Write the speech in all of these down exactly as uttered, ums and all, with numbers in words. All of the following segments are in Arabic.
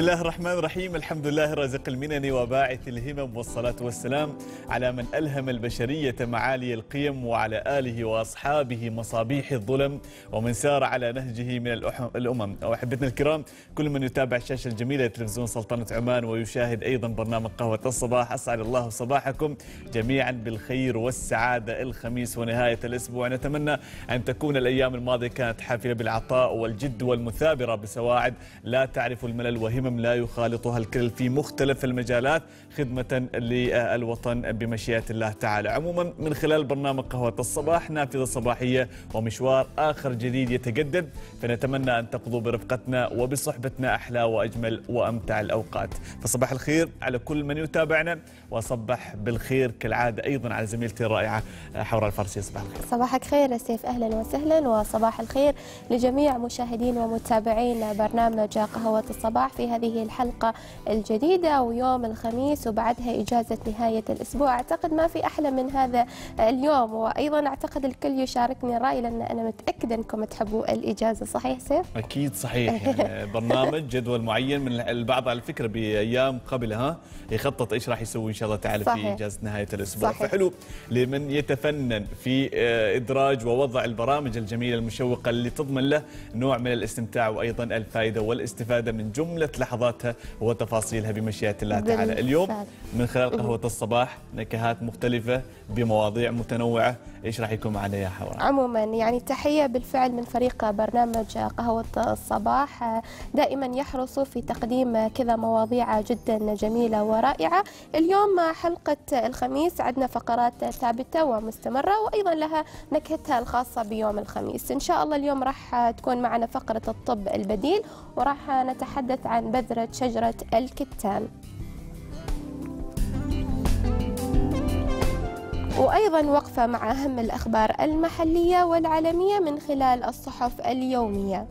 الله الرحمن الرحيم. الحمد لله رازق المنن وباعث الهمم، والصلاة والسلام على من ألهم البشرية معالي القيم، وعلى آله وأصحابه مصابيح الظلم، ومن سار على نهجه من الأمم. وأحبتنا الكرام، كل من يتابع الشاشة الجميلة لتلفزيون سلطنة عمان ويشاهد أيضا برنامج قهوة الصباح، أسعد الله صباحكم جميعا بالخير والسعادة. الخميس ونهاية الأسبوع، نتمنى أن تكون الأيام الماضية كانت حافلة بالعطاء والجد والمثابرة بسواعد لا تعرف الملل، وهمم لا يخالطها الكل في مختلف المجالات خدمة للوطن بمشيئة الله تعالى. عموما من خلال برنامج قهوة الصباح نافذة صباحية ومشوار آخر جديد يتجدد، فنتمنى أن تقضوا برفقتنا وبصحبتنا أحلى وأجمل وأمتع الأوقات. فصباح الخير على كل من يتابعنا، وصبح بالخير كالعادة أيضا على زميلتي الرائعة حورة الفارسية. صباح الخير. صباحك خير سيف، أهلا وسهلا، وصباح الخير لجميع مشاهدين ومتابعين برنامج قهوة الصباح في هذه الحلقة الجديدة ويوم الخميس وبعدها إجازة نهاية الأسبوع. أعتقد ما في أحلى من هذا اليوم، وأيضا أعتقد الكل يشاركني الرأي لأن أنا متأكدة أنكم تحبوا الإجازة. صحيح سيف؟ أكيد صحيح. يعني برنامج جدول معين من البعض على فكرة بأيام قبلها يخطط إيش راح يسوي إن شاء الله تعالى في إجازة نهاية الأسبوع. صحيح. فحلو لمن يتفنن في إدراج ووضع البرامج الجميلة المشوقة اللي تضمن له نوع من الاستمتاع وأيضا الفائدة والاستفادة من جملة لحظاتها وتفاصيلها بمشيئة الله تعالى. اليوم من خلال قهوة الصباح نكهات مختلفة بمواضيع متنوعة، إيش راح يكون معنا يا حورة؟ عموما يعني تحية بالفعل من فريق برنامج قهوة الصباح، دائما يحرصوا في تقديم كذا مواضيع جدا جميلة ورائعة. اليوم حلقة الخميس عندنا فقرات ثابتة ومستمرة وأيضا لها نكهتها الخاصة بيوم الخميس. إن شاء الله اليوم راح تكون معنا فقرة الطب البديل، وراح نتحدث عن بذرة شجرة الكتان، وأيضا وقفة مع أهم الأخبار المحلية والعالمية من خلال الصحف اليومية،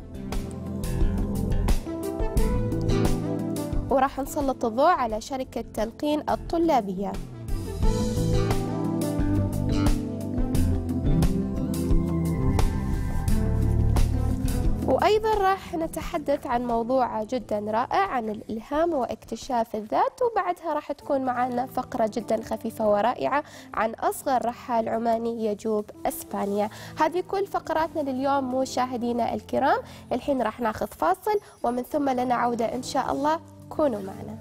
وراح نسلط الضوء على شركة تلقين الطلابية، وأيضا راح نتحدث عن موضوع جدا رائع عن الإلهام واكتشاف الذات، وبعدها راح تكون معنا فقرة جدا خفيفة ورائعة عن أصغر رحال عماني يجوب إسبانيا. هذه كل فقراتنا لليوم مشاهدينا الكرام. الحين راح ناخذ فاصل ومن ثم لنا عودة إن شاء الله، كونوا معنا.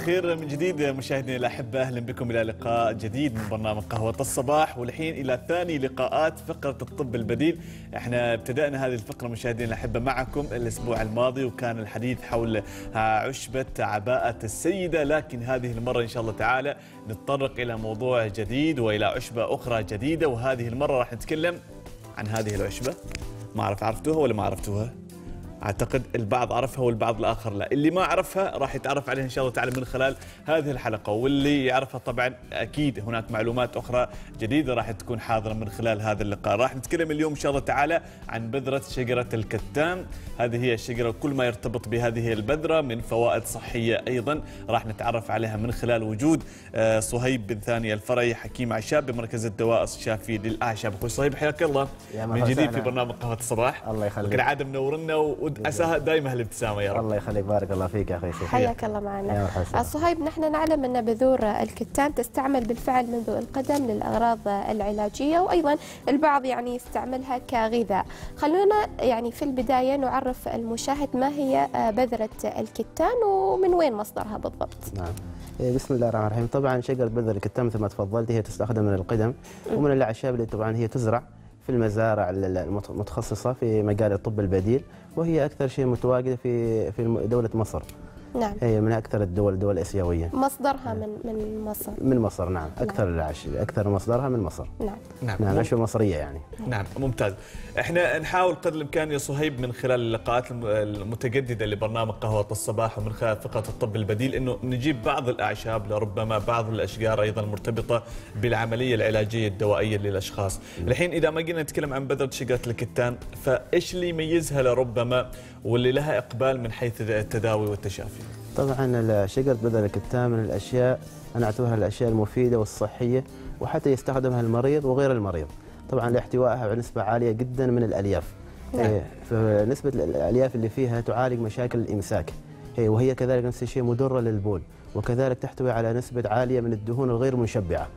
الخير من جديد مشاهدينا الأحبة، أهلا بكم إلى لقاء جديد من برنامج قهوة الصباح، والحين إلى ثاني لقاءات فقرة الطب البديل. احنا ابتدأنا هذه الفقرة مشاهدينا الأحبة معكم الأسبوع الماضي، وكان الحديث حول عشبة عباءة السيدة، لكن هذه المرة إن شاء الله تعالى نتطرق إلى موضوع جديد وإلى عشبة أخرى جديدة، وهذه المرة راح نتكلم عن هذه العشبة. ما أعرف عرفتوها ولا ما عرفتوها؟ أعتقد البعض عرفها والبعض الآخر لا. اللي ما عرفها راح يتعرف عليها إن شاء الله تعالى من خلال هذه الحلقة، واللي يعرفها طبعا أكيد هناك معلومات أخرى جديدة راح تكون حاضرة من خلال هذا اللقاء. راح نتكلم اليوم إن شاء الله تعالى عن بذرة شجرة الكتان. هذه هي الشجرة، كل ما يرتبط بهذه البذرة من فوائد صحية أيضا راح نتعرف عليها من خلال وجود صهيب بن ثاني الفرعي حكيم أعشاب بمركز الدواء الشافي للأعشاب. أخوي صهيب حياك الله من جديد في برنامج قهوة الصباح. الله يخليك. كالعادة منورنا وعساها دائما هالابتسامة يا رب. الله يخليك، بارك الله فيك يا أخي. حياك الله معنا. صهيب، نحن نعلم أن بذور الكتان تستعمل بالفعل منذ القدم للأغراض العلاجية، وأيضا البعض يعني يستعملها كغذاء. خلونا يعني في البداية نعرف المشاهد ما هي بذرة الكتان ومن وين مصدرها بالضبط. نعم. بسم الله الرحمن الرحيم. طبعا شجرة بذرة الكتان مثل ما تفضلت هي تستخدم من القدم ومن الأعشاب اللي طبعا هي تزرع في المزارع المتخصصة في مجال الطب البديل، وهي أكثر شيء متواجدة في في دولة مصر. نعم. هي من أكثر الدول الدول الآسيوية. مصدرها من من مصر. من مصر نعم. أكثر نعم. العش أكثر مصدرها من مصر. نعم. نعم. نعم. عشبة مصرية يعني. نعم ممتاز. احنا نحاول قدر الإمكان يا صهيب من خلال اللقاءات المتجددة لبرنامج قهوة الصباح ومن خلال فقرة الطب البديل إنه نجيب بعض الأعشاب لربما بعض الأشجار أيضا مرتبطة بالعملية العلاجية الدوائية للأشخاص. م. الحين إذا ما جينا نتكلم عن بذرة شجرة الكتان، فإيش اللي يميزها لربما واللي لها إقبال من حيث التداوي والتشافي؟ طبعا شجرة بذرة الكتان من الأشياء أنا أعتبرها الأشياء المفيدة والصحية، وحتى يستخدمها المريض وغير المريض، طبعا لاحتوائها على نسبة عالية جدا من الألياف. نعم. فنسبة الألياف اللي فيها تعالج مشاكل الإمساك، وهي كذلك نفس الشيء مضرة للبول، وكذلك تحتوي على نسبة عالية من الدهون الغير منشبعة.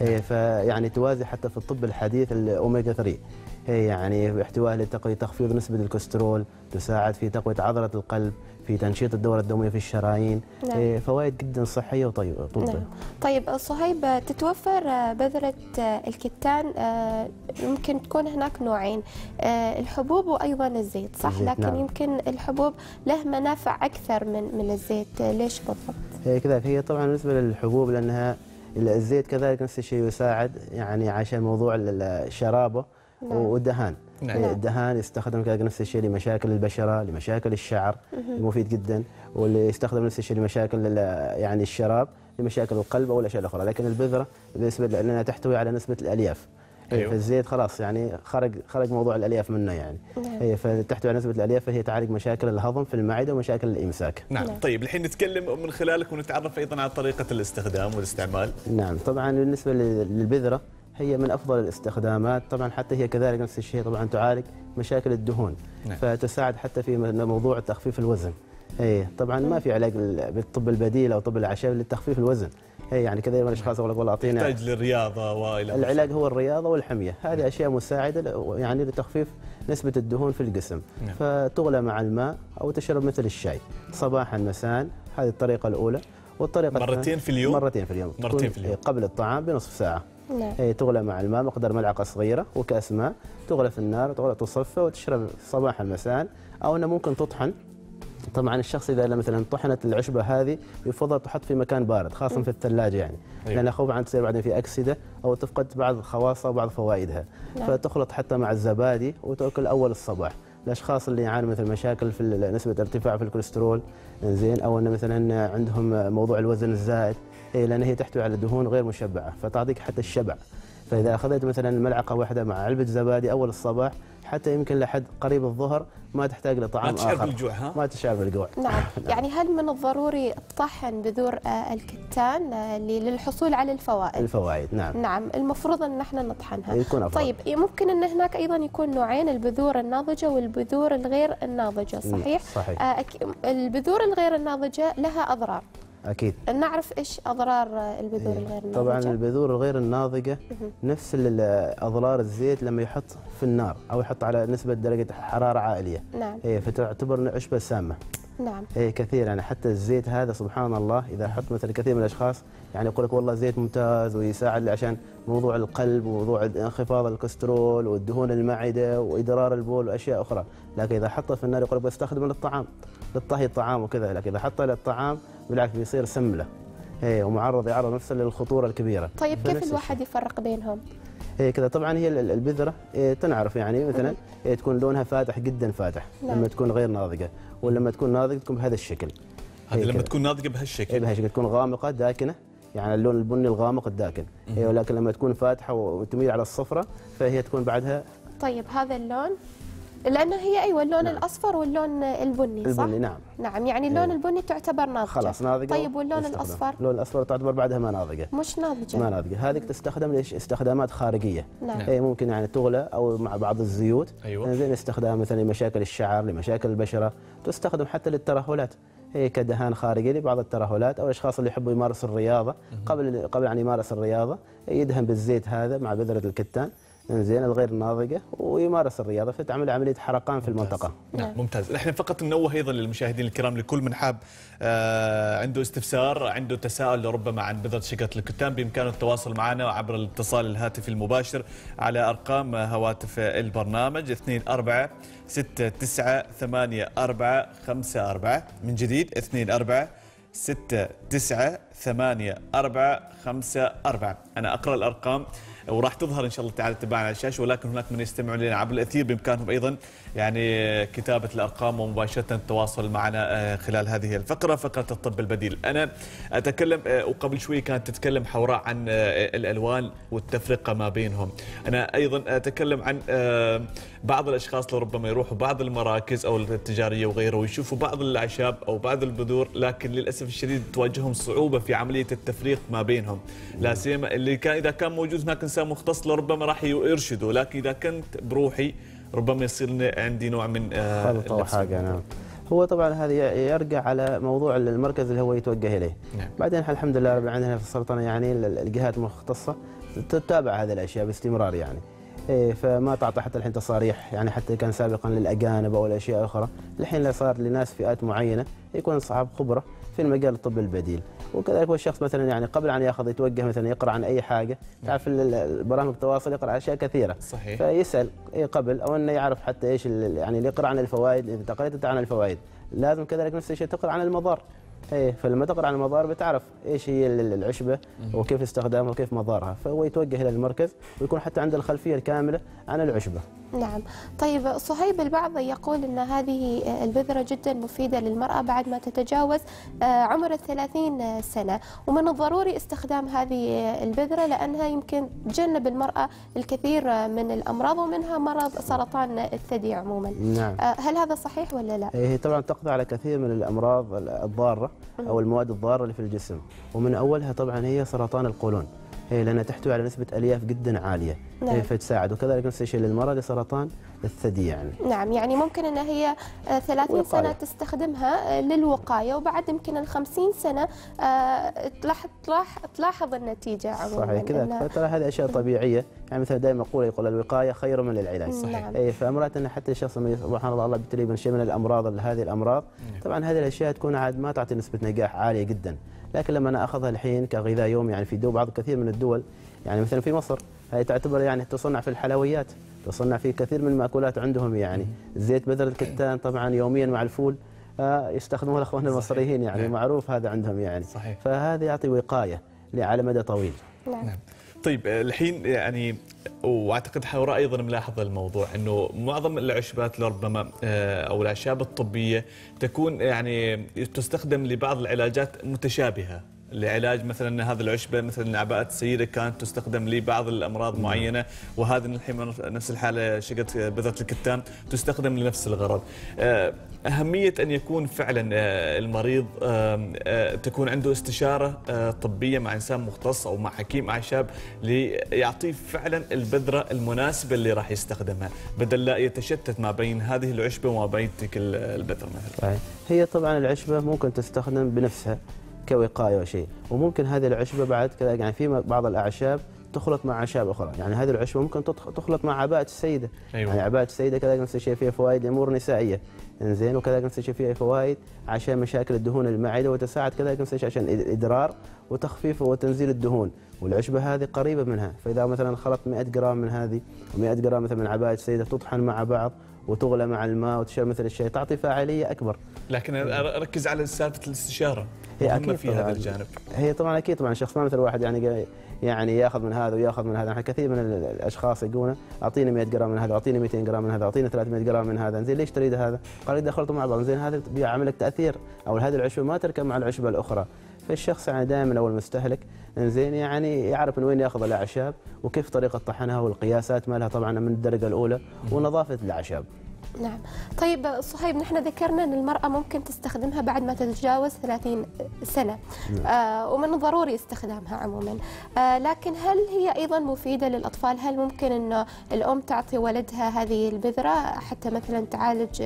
فيعني توازي حتى في الطب الحديث الأوميجا ثلاثة، يعني احتوائها لتخفيض نسبة الكوليسترول، تساعد في تقوية عضلة القلب، في تنشيط الدورة الدموية في الشرايين. نعم. فوائد جدا صحية وطيبة. نعم. طيب صهيب، تتوفر بذرة الكتان يمكن تكون هناك نوعين، الحبوب وأيضا الزيت، صح؟ الزيت. لكن نعم. يمكن الحبوب له منافع أكثر من من الزيت، ليش بالضبط؟ هي كذلك، هي طبعا بالنسبة للحبوب لأنها الزيت كذلك نفس الشيء يساعد يعني عشان موضوع الشرابة. نعم. والدهان. نعم. الدهان يستخدم كذلك نفس الشيء لمشاكل البشرة، لمشاكل الشعر، مفيد جدا، واللي يستخدم نفس الشيء لمشاكل يعني الشراب، لمشاكل القلب او الاشياء الاخرى. لكن البذرة بالنسبة لانها تحتوي على نسبة الالياف. أيوه. فالزيت خلاص يعني خرج خرج موضوع الالياف منه يعني. نعم. هي فتحتوي على نسبة الالياف، فهي تعالج مشاكل الهضم في المعدة ومشاكل الامساك. نعم. نعم. طيب الحين نتكلم من خلالك ونتعرف ايضا على طريقة الاستخدام والاستعمال. نعم. طبعا بالنسبة للبذرة هي من افضل الاستخدامات، طبعا حتى هي كذلك نفس الشيء طبعا تعالج مشاكل الدهون. نعم. فتساعد حتى في موضوع تخفيف الوزن. هي طبعا ما في علاج بالطب البديل او طب الاعشاب لتخفيف الوزن. هي يعني كثير من الاشخاص يقول لك والله اعطينا يحتاج للرياضه والى العلاج هو الرياضه والحميه، هذه اشياء مساعده يعني لتخفيف نسبه الدهون في الجسم. نعم. فتغلى مع الماء او تشرب مثل الشاي صباحا مساء، هذه الطريقه الاولى. والطريقه مرتين في اليوم مرتين في اليوم مرتين في اليوم قبل الطعام بنصف ساعه. نعم. هي تغلى مع الماء مقدار ملعقه صغيره وكاس ماء، تغلى في النار وتغلى تصفى وتشرب صباحا مساء، او انه ممكن تطحن. طبعا الشخص اذا مثلا طحنت العشبه هذه يفضل تحط في مكان بارد خاصه في الثلاجه يعني. أيوة. لان خوف عن تصير بعدين في اكسده او تفقد بعض خواصها وبعض فوائدها. نعم. فتخلط حتى مع الزبادي وتاكل اول الصباح. الاشخاص اللي يعانوا مثل مشاكل في نسبه ارتفاع في الكوليسترول زين، او ان مثلا عندهم موضوع الوزن الزائد، لان هي تحتوي على دهون غير مشبعه فتعطيك حتى الشبع. فاذا اخذت مثلا ملعقه واحده مع علبه زبادي اول الصباح حتى يمكن لحد قريب الظهر ما تحتاج لطعام اخر. ما تشعر بالجوع ها؟ ما تشعر بالجوع. نعم. يعني هل من الضروري طحن بذور الكتان للحصول على الفوائد؟ الفوائد نعم. نعم، المفروض ان احنا نطحنها. يكون أفضل. طيب ممكن ان هناك ايضا يكون نوعين، البذور الناضجه والبذور الغير الناضجه، صحيح؟ صحيح. آه البذور الغير الناضجه لها اضرار. اكيد. نعرف ايش اضرار البذور إيه. الغير الناضجه؟ طبعا البذور الغير الناضجه نفس اضرار الزيت لما يحط في النار او يحط على نسبه درجه حراره عاليه. نعم. إيه فتعتبر عشبه سامه. نعم. اي كثير يعني، حتى الزيت هذا سبحان الله اذا حط مثلا كثير من الاشخاص يعني يقول لك والله زيت ممتاز ويساعد عشان موضوع القلب وموضوع انخفاض الكوليسترول والدهون المعده وادرار البول واشياء اخرى، لكن اذا حطه في النار يقول لك بستخدمه للطعام للطهي الطعام وكذا، لكن اذا حطه للطعام بالعكس بيصير سمله. اي ومعرض يعرض نفسه للخطوره الكبيره. طيب كيف الواحد يفرق بينهم؟ هي كذا طبعا هي البذره تنعرف يعني مثلا تكون لونها فاتح جدا فاتح. نعم. لما تكون غير ناضجه، ولما تكون ناضجه تكون بهذا الشكل. هذه لما تكون ناضجه بهالشكل. اي بهالشكل تكون غامقه داكنه، يعني اللون البني الغامق الداكن. إيه ولكن لما تكون فاتحه وتميل على الصفراء فهي تكون بعدها. طيب هذا اللون لأنه هي أيوة اللون نعم. الأصفر واللون البني صح؟ البني نعم. نعم يعني اللون البني تعتبر ناضجة. خلاص ناضجة. طيب واللون الأصفر؟ اللون الأصفر تعتبر بعدها ما ناضجة. مش ناضجة. ما ناضجة، هذه تستخدم ليش؟ استخدامات خارجية. نعم. هي ممكن يعني تغلى أو مع بعض الزيوت. أيوة. زين استخدام مثلا لمشاكل الشعر، لمشاكل البشرة، تستخدم حتى للترهلات. هي كدهان خارجي لبعض الترهلات، او الاشخاص اللي يحبوا يمارسوا الرياضه قبل قبل ان يمارس الرياضه يدهن بالزيت هذا مع بذره الكتان زين الغير ناضجه ويمارس الرياضه فتعمل عمليه حرقان في المنطقه. نعم ممتاز. احنا فقط ننوه ايضا للمشاهدين الكرام لكل من حاب آه عنده استفسار، عنده تساؤل ربما عن بذره شجره الكتان، بامكانه التواصل معنا عبر الاتصال الهاتفي المباشر على ارقام هواتف البرنامج اثنين أربعة ستة تسعة ثمانية أربعة خمسة أربعة. من جديد اثنين أربعة ستة تسعة ثمانية أربعة خمسة أربعة. أنا أقرأ الأرقام وراح تظهر ان شاء الله تعالى تباعنا على الشاشه، ولكن هناك من يستمعون لنا عبر الاثير بامكانهم ايضا يعني كتابه الارقام ومباشره التواصل معنا خلال هذه الفقره، فقره الطب البديل. انا اتكلم وقبل شوي كانت تتكلم حوراء عن الالوان والتفرقه ما بينهم، انا ايضا اتكلم عن بعض الاشخاص لربما يروحوا بعض المراكز او التجاريه وغيره ويشوفوا بعض الاعشاب او بعض البذور، لكن للاسف الشديد تواجههم صعوبه في عمليه التفريق ما بينهم، لا سيما اللي كان اذا كان موجود هناك انسان مختص لربما راح يرشده، لكن اذا كنت بروحي ربما يصير عندي نوع من خلط او حاجه. نعم هو طبعا هذا يرجع على موضوع المركز اللي هو يتوجه اليه. نعم. بعدين الحمد لله رب العالمين عندنا في السرطان يعني الجهات المختصه تتابع هذه الاشياء باستمرار يعني. إيه فما تعطى حتى الحين تصاريح يعني، حتى كان سابقا للاجانب او الاشياء الاخرى، الحين صار لناس فئات معينه يكون اصحاب خبره في المجال الطب البديل. وكذلك هو الشخص مثلا يعني قبل ان ياخذ يتوجه مثلا يقرا عن اي حاجه، تعرف البرامج التواصل يقرا اشياء كثيره صحيح، فيسال قبل او انه يعرف حتى ايش يعني اللي يقرا عن الفوائد. اذا قرأت انت عن الفوائد لازم كذلك نفس الشيء تقرا عن المضار. ايه فلما تقرا عن المضار بتعرف ايش هي العشبه وكيف استخدامها وكيف مضارها، فهو يتوجه الى المركز ويكون حتى عنده الخلفيه الكامله عن العشبه. نعم. طيب صهيب، البعض يقول ان هذه البذره جدا مفيده للمراه بعد ما تتجاوز عمر الثلاثين سنه، ومن الضروري استخدام هذه البذره لانها يمكن تجنب المراه الكثير من الامراض ومنها مرض سرطان الثدي عموما. نعم. هل هذا صحيح ولا لا؟ هي طبعا تقضي على كثير من الامراض الضاره او المواد الضاره اللي في الجسم، ومن اولها طبعا هي سرطان القولون. هي لأنها تحتوي على نسبة ألياف جدا عالية. نعم. فتساعد، وكذلك نفس الشيء للمرأة لسرطان الثدي يعني. نعم، يعني ممكن أن هي ثلاثين سنة تستخدمها للوقاية، وبعد يمكن الخمسين سنة تلاحظ النتيجة عموما. صحيح كذا، فترى هذه أشياء طبيعية يعني، مثلا دائما أقول يقول الوقاية خير من العلاج. صحيح. إيه فأمرات أن حتى الشخص سبحان الله الله بيبتليه بشيء من الأمراض هذه الأمراض، طبعا هذه الأشياء تكون عاد ما تعطي نسبة نجاح عالية جدا، لكن لما انا اخذها الحين كغذاء يومي يعني في دول بعض كثير من الدول يعني مثلا في مصر هي تعتبر يعني تصنع في الحلويات، تصنع في كثير من المأكولات عندهم يعني، زيت بذرة الكتان طبعا يوميا مع الفول يستخدموه الاخوان المصريين يعني. نعم. معروف هذا عندهم يعني. صحيح. فهذا يعطي وقاية على مدى طويل. نعم. نعم. طيب الحين يعني واعتقد حوراء ايضا ملاحظ الموضوع انه معظم العشبات لربما او الاعشاب الطبيه تكون يعني تستخدم لبعض العلاجات متشابهه، لعلاج مثلا هذا العشبه مثلا عباءه السيده كانت تستخدم لبعض الامراض معينه، وهذا الحين نفس الحاله شقه بذره الكتان تستخدم لنفس الغرض. أهمية أن يكون فعلا المريض تكون عنده استشارة طبية مع إنسان مختص أو مع حكيم أعشاب ليعطيه فعلا البذرة المناسبة اللي راح يستخدمها، بدل لا يتشتت ما بين هذه العشبة وما بين تلك البذرة مثلا. صحيح. هي طبعا العشبة ممكن تستخدم بنفسها كوقاية وشيء، وممكن هذه العشبة بعد كذا يعني في بعض الأعشاب تخلط مع اعشاب اخرى، يعني هذه العشبه ممكن تخلط مع عباءه السيده. أيوة. يعني عباءه السيده كذلك نفس الشيء فيها فوائد لامور نسائيه، انزين، وكذلك نفس الشيء فيها فوائد عشان مشاكل الدهون المعده، وتساعد كذلك نفس الشيء عشان الادرار وتخفيف وتنزيل الدهون، والعشبه هذه قريبه منها، فاذا مثلا خلطت مئة جرام من هذه و100 جرام مثلا من عباءه السيده تطحن مع بعض وتغلى مع الماء وتشرب مثل الشاي، تعطي فاعليه اكبر. لكن اركز على سالفه الاستشاره هي مهمه أكيد في هذا الجانب. هي طبعا اكيد طبعا الشخص ما مثل واحد يعني يعني ياخذ من هذا وياخذ من هذا، احنا كثير من الاشخاص يقولون اعطيني مئة جرام من هذا، اعطيني مئتين جرام من هذا، اعطيني ثلاثمئة جرام من هذا، زين ليش تريد هذا؟ قال اذا خلطوا مع بعض زين هذا بيعمل لك تاثير، او هذه العشبه ما تركب مع العشبه الاخرى. فالشخص يعني دائما او المستهلك زين يعني يعرف من وين ياخذ الاعشاب وكيف طريقه طحنها والقياسات مالها طبعا من الدرجه الاولى ونظافه الاعشاب. نعم. طيب صهيب، نحن ذكرنا أن المرأة ممكن تستخدمها بعد ما تتجاوز ثلاثين سنة. نعم. آه ومن الضروري استخدامها عموما، آه لكن هل هي أيضا مفيدة للأطفال؟ هل ممكن أن الأم تعطي ولدها هذه البذرة حتى مثلا تعالج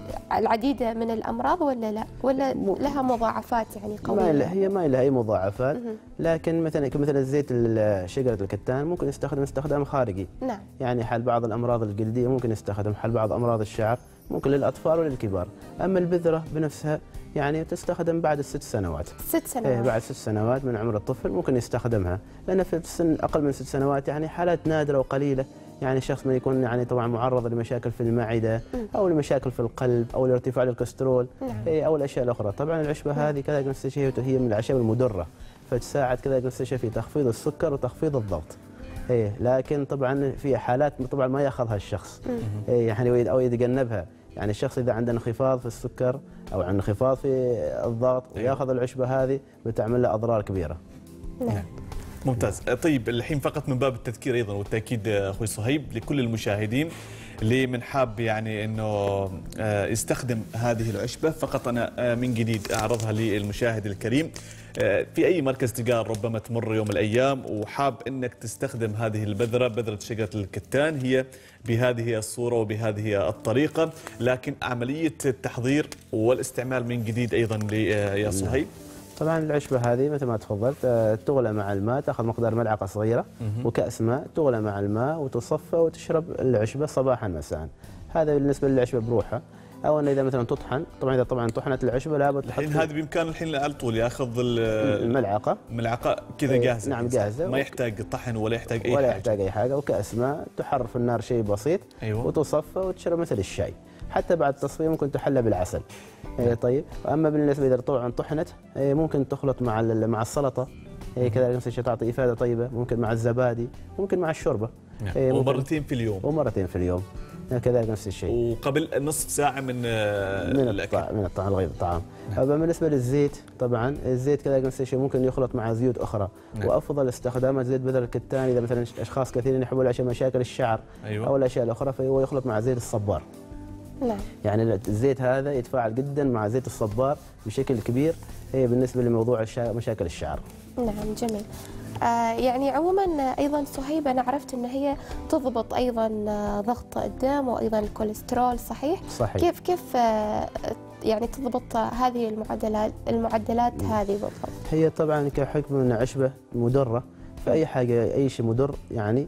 العديد من الأمراض ولا لا؟ ولا لها مضاعفات يعني قوية؟ ما هي ما لها أي مضاعفات، لكن مثلا مثلا زيت شجرة الكتان ممكن يستخدم استخدام خارجي. نعم. يعني حل بعض الأمراض الجلدية ممكن يستخدم، حل بعض أمراض الشعر ممكن للأطفال وللكبار. أما البذرة بنفسها يعني تستخدم بعد الست سنوات. ست سنوات. إيه بعد ست سنوات من عمر الطفل ممكن يستخدمها، لأن في السن أقل من ست سنوات يعني حالات نادرة وقليلة، يعني شخص ما يكون يعني طبعا معرض لمشاكل في المعدة أو لمشاكل في القلب أو لارتفاع الكوليسترول. نعم. إيه أو الأشياء الأخرى. طبعا العشبة نعم. هذه كذلك نفس الشيء هي من الأعشاب المدرة، فتساعد كذلك نفس الشيء في تخفيض السكر وتخفيض الضغط. إيه لكن طبعا في حالات طبعا ما ياخذها الشخص. إيه يعني او يتجنبها، يعني الشخص اذا عنده انخفاض في السكر او عنده انخفاض في الضغط وياخذ العشبه هذه بتعمل له اضرار كبيره. نعم. ممتاز. طيب الحين فقط من باب التذكير ايضا والتاكيد اخوي صهيب لكل المشاهدين اللي من حاب يعني انه يستخدم هذه العشبه، فقط انا من جديد اعرضها للمشاهد الكريم. في اي مركز تجار ربما تمر يوم من الايام وحاب انك تستخدم هذه البذره، بذره شجره الكتان، هي بهذه الصوره وبهذه الطريقه، لكن عمليه التحضير والاستعمال من جديد ايضا يا صهيب. طبعا العشبه هذه مثل ما تفضلت تغلى مع الماء، تاخذ مقدار ملعقه صغيره وكاس ماء، تغلى مع الماء وتصفى وتشرب العشبه صباحا مساء. هذا بالنسبه للعشبه بروحها. او انه اذا مثلا تطحن، طبعا اذا طبعا طحنت العشبه لابد تحط الحين هذه بامكان الحين على طول ياخذ الملعقه ملعقه كذا جاهزه. نعم جاهزه، ما يحتاج طحن ولا يحتاج اي ولا حاجه، يحتاج اي حاجه، وكاس ماء تحر في النار شيء بسيط. أيوة. وتصفى وتشرب مثل الشاي، حتى بعد التصفيه ممكن تحلى بالعسل. إيه طيب. اما بالنسبه اذا طبعا طحنت إيه ممكن تخلط مع مع السلطه، إيه كذلك نفس الشيء تعطي افاده طيبه، ممكن مع الزبادي، ممكن مع الشوربه. إيه ومرتين في اليوم. ومرتين في اليوم كذلك نفس الشيء. وقبل نصف ساعه من من الطعام من الطعام الغير الطعام. نعم. بالنسبه للزيت طبعا الزيت كذلك نفس الشيء ممكن يخلط مع زيوت اخرى. نعم. وافضل استخدامات زيت بذر الكتان اذا مثلا اشخاص كثيرين يحبون عشان مشاكل الشعر. أيوة. او الاشياء الاخرى، فهو يخلط مع زيت الصبار. نعم. يعني الزيت هذا يتفاعل جدا مع زيت الصبار بشكل كبير، هي بالنسبه لموضوع مشاكل الشعر. نعم جميل. آه يعني عموما ايضا صهيب انا عرفت ان هي تضبط ايضا ضغط الدم وايضا الكوليسترول، صحيح؟ صحيح. كيف كيف آه يعني تضبط هذه المعدلات المعدلات هذه بالضبط؟ هي طبعا كحكم من عشبه مدره، فاي حاجه اي شيء مدر يعني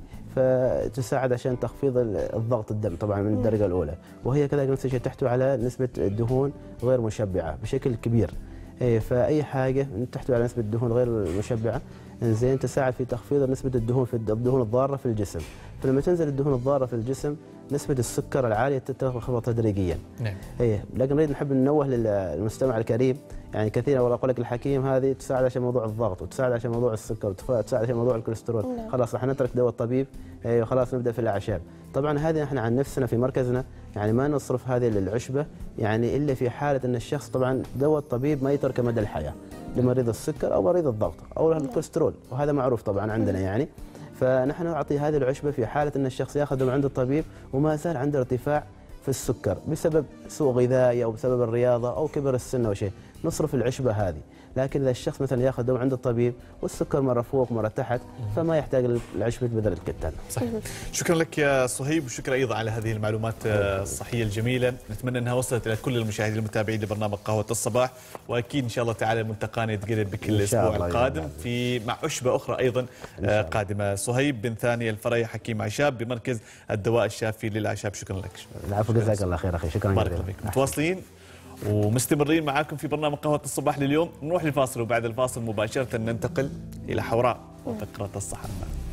فتساعد عشان تخفيض الضغط الدم طبعا من الدرجه الاولى، وهي كذلك نفس الشيء تحتوي على نسبه دهون غير مشبعه بشكل كبير. فاي حاجه تحتوي على نسبه دهون غير مشبعه زين تساعد في تخفيض نسبه الدهون في الدهون الضاره في الجسم، فلما تنزل الدهون الضاره في الجسم نسبه السكر العاليه تنخفض تدريجيا. نعم. ايه لكن نريد نحب ننوه للمستمع الكريم، يعني كثيرا والله اقول لك الحكيم هذه تساعد عشان موضوع الضغط وتساعد عشان موضوع السكر وتساعد عشان موضوع الكوليسترول. نعم. خلاص راح نترك دواء الطبيب ايه وخلاص نبدا في الاعشاب. طبعا هذه احنا عن نفسنا في مركزنا يعني ما نصرف هذه للعشبه يعني الا في حاله ان الشخص طبعا دواء الطبيب ما يتركه مدى الحياه لمريض السكر او مريض الضغط او الكوليسترول، وهذا معروف طبعا عندنا يعني. فنحن نعطي هذه العشبه في حاله ان الشخص ياخذ من عند الطبيب وما زال عنده ارتفاع في السكر بسبب سوء غذائي او بسبب الرياضه او كبر السن او شيء، نصرف العشبة هذه. لكن إذا الشخص مثلا ياخذ دواء عند الطبيب والسكر مرة فوق مرة تحت فما يحتاج لعشبة بذرة الكتان. صحيح. شكرا لك يا صهيب، وشكرا أيضا على هذه المعلومات الصحية الجميلة، نتمنى أنها وصلت إلى كل المشاهدين المتابعين لبرنامج قهوة الصباح، وأكيد إن شاء الله تعالى ملتقانا يتجدد بكل الأسبوع القادم في مع عشبة أخرى أيضا قادمة. صهيب بن ثاني الفري، حكيم أعشاب بمركز الدواء الشافي للأعشاب، شكرا لك. العفو، جزاك الله خير أخي، شكرا بارك الله فيك. متواصلين ومستمرين معاكم في برنامج قهوة الصباح لليوم، نروح للفاصل وبعد الفاصل مباشرة ننتقل إلى حوراء وفقرة الصحة.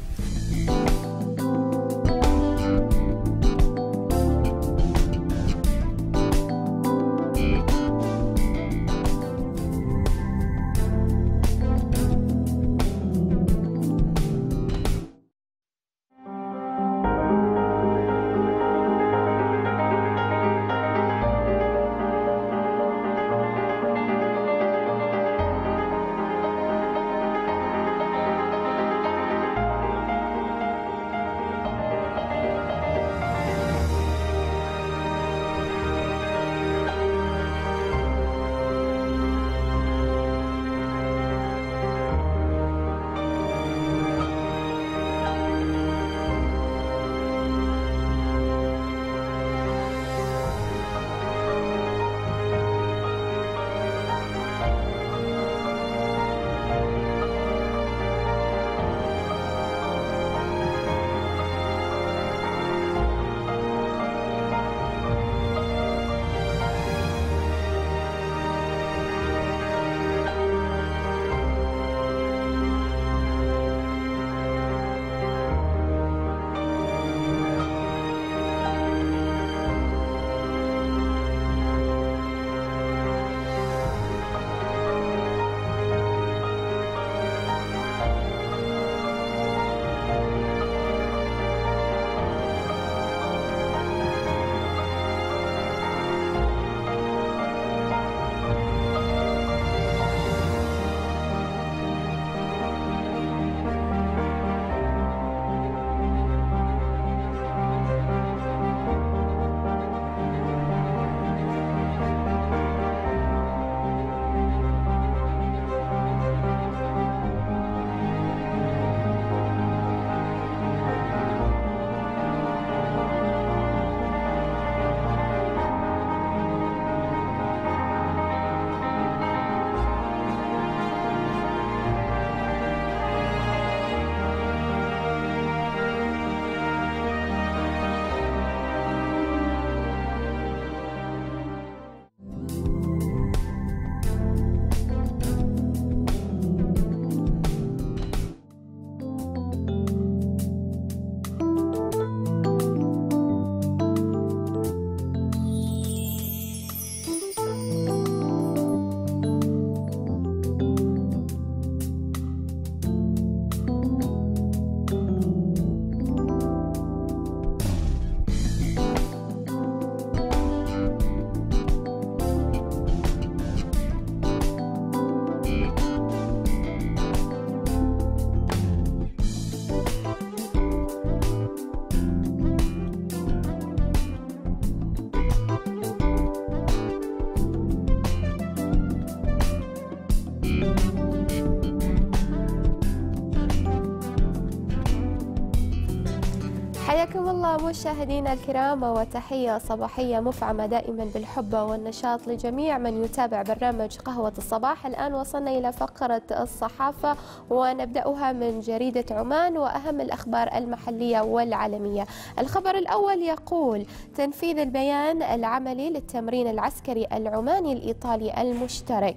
حياكم الله مشاهدينا الكرام، وتحية صباحية مفعمة دائما بالحب والنشاط لجميع من يتابع برنامج قهوة الصباح. الآن وصلنا إلى فقرة الصحافة ونبدأها من جريدة عمان وأهم الأخبار المحلية والعالمية. الخبر الأول يقول: تنفيذ البيان العملي للتمرين العسكري العماني الإيطالي المشترك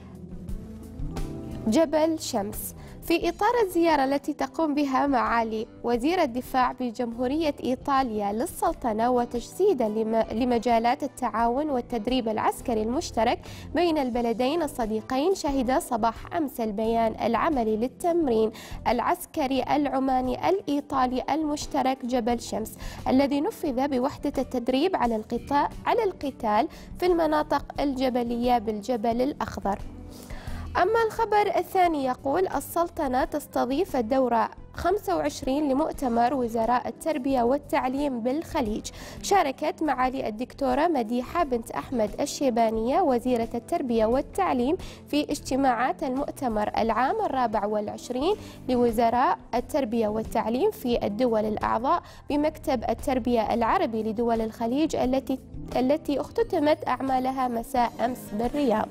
جبل شمس في إطار الزيارة التي تقوم بها معالي وزير الدفاع بجمهورية إيطاليا للسلطنة وتجسيدا لمجالات التعاون والتدريب العسكري المشترك بين البلدين الصديقين. شهد صباح أمس البيان العملي للتمرين العسكري العماني الإيطالي المشترك جبل شمس الذي نفذ بوحدة التدريب على القتال على القتال في المناطق الجبلية بالجبل الأخضر. أما الخبر الثاني يقول السلطنة تستضيف الدورة خمسة وعشرين لمؤتمر وزراء التربية والتعليم بالخليج. شاركت معالي الدكتورة مديحة بنت أحمد الشيبانية وزيرة التربية والتعليم في اجتماعات المؤتمر العام الرابع والعشرين لوزراء التربية والتعليم في الدول الأعضاء بمكتب التربية العربي لدول الخليج التي التي اختتمت أعمالها مساء أمس بالرياض.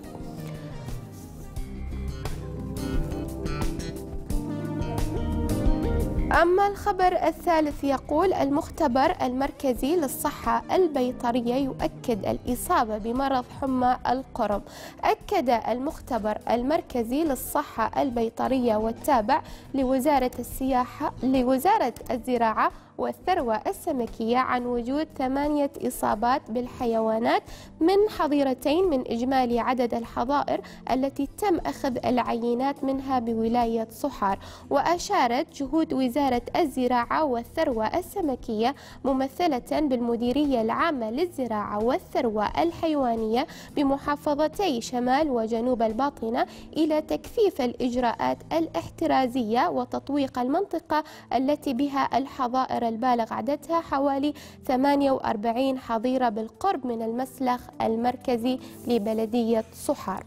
أما الخبر الثالث يقول المختبر المركزي للصحة البيطرية يؤكد الإصابة بمرض حمى القرم. أكد المختبر المركزي للصحة البيطرية والتابع لوزارة السياحة لوزارة الزراعة والثروة السمكية عن وجود ثمانية إصابات بالحيوانات من حظيرتين من إجمالي عدد الحظائر التي تم أخذ العينات منها بولاية صحار. وأشارت جهود وزارة الزراعة والثروة السمكية ممثلة بالمديرية العامة للزراعة والثروة الحيوانية بمحافظتي شمال وجنوب الباطنة إلى تكثيف الإجراءات الاحترازية وتطويق المنطقة التي بها الحظائر البالغ عددها حوالي ثمانية وأربعين حظيرة بالقرب من المسلخ المركزي لبلدية صحار.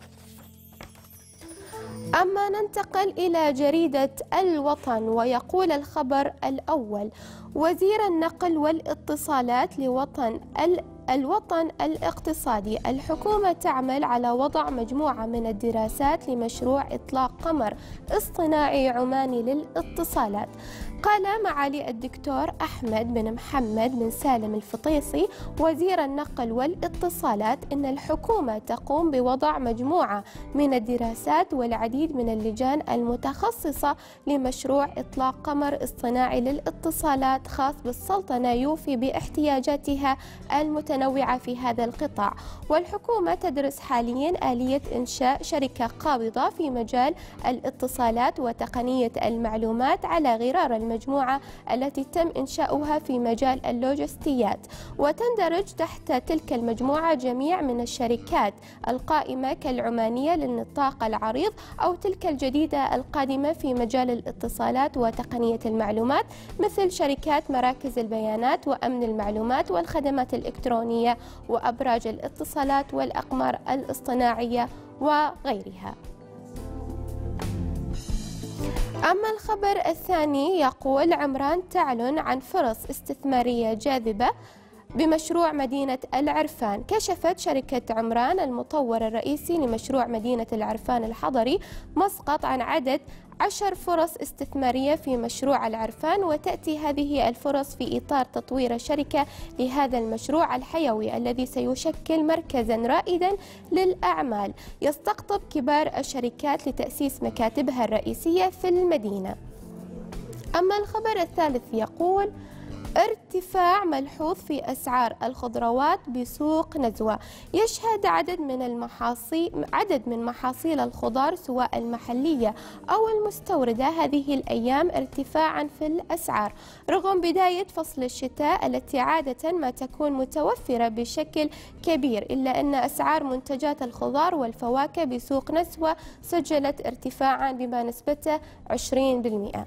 أما ننتقل إلى جريدة الوطن ويقول الخبر الأول وزير النقل والاتصالات لوطن الوطن الاقتصادي الحكومة تعمل على وضع مجموعة من الدراسات لمشروع إطلاق قمر اصطناعي عماني للاتصالات. قال معالي الدكتور أحمد بن محمد بن سالم الفطيسي وزير النقل والاتصالات إن الحكومة تقوم بوضع مجموعة من الدراسات والعديد من اللجان المتخصصة لمشروع إطلاق قمر اصطناعي للاتصالات خاص بالسلطنة يوفي باحتياجاتها المتنوعة في هذا القطاع. والحكومة تدرس حاليا آلية إنشاء شركة قابضة في مجال الاتصالات وتقنية المعلومات على غرار المجموعة التي تم إنشاؤها في مجال اللوجستيات. وتندرج تحت تلك المجموعة جميع من الشركات القائمة كالعمانية للنطاق العريض أو تلك الجديدة القادمة في مجال الاتصالات وتقنية المعلومات مثل شركات مراكز البيانات وأمن المعلومات والخدمات الإلكترونية وأبراج الاتصالات والأقمار الاصطناعية وغيرها. أما الخبر الثاني يقول عمران تعلن عن فرص استثمارية جاذبة بمشروع مدينة العرفان. كشفت شركة عمران المطور الرئيسي لمشروع مدينة العرفان الحضري مسقط عن عدد عشر فرص استثمارية في مشروع العرفان. وتأتي هذه الفرص في إطار تطوير الشركة لهذا المشروع الحيوي الذي سيشكل مركزا رائدا للأعمال يستقطب كبار الشركات لتأسيس مكاتبها الرئيسية في المدينة. أما الخبر الثالث يقول ارتفاع ملحوظ في أسعار الخضروات بسوق نزوة. يشهد عدد من المحاصيل عدد من محاصيل الخضار سواء المحلية أو المستوردة هذه الأيام ارتفاعا في الأسعار رغم بداية فصل الشتاء التي عادة ما تكون متوفرة بشكل كبير، إلا أن أسعار منتجات الخضار والفواكه بسوق نزوة سجلت ارتفاعا بما نسبته عشرين بالمئة.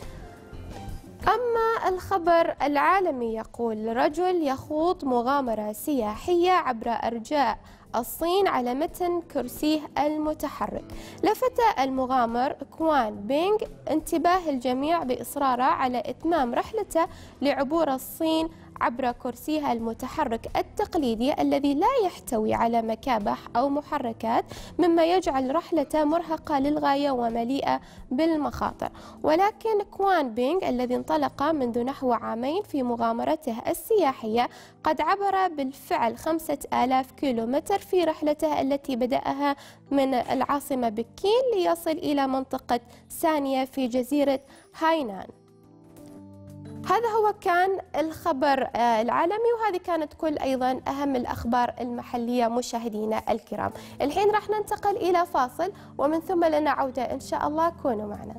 أما الخبر العالمي يقول رجل يخوض مغامرة سياحية عبر أرجاء الصين على متن كرسيه المتحرك. لفت المغامر كوان بينغ انتباه الجميع بإصراره على إتمام رحلته لعبور الصين عبر كرسيها المتحرك التقليدي الذي لا يحتوي على مكابح أو محركات مما يجعل رحلته مرهقة للغاية ومليئة بالمخاطر. ولكن كوان بينغ الذي انطلق منذ نحو عامين في مغامرته السياحية قد عبر بالفعل خمسة آلاف كيلومتر في رحلته التي بدأها من العاصمة بكين ليصل إلى منطقة سانية في جزيرة هاينان. هذا هو كان الخبر العالمي وهذه كانت كل أيضا أهم الأخبار المحلية مشاهدينا الكرام. الحين راح ننتقل إلى فاصل ومن ثم لنا عودة إن شاء الله. كونوا معنا.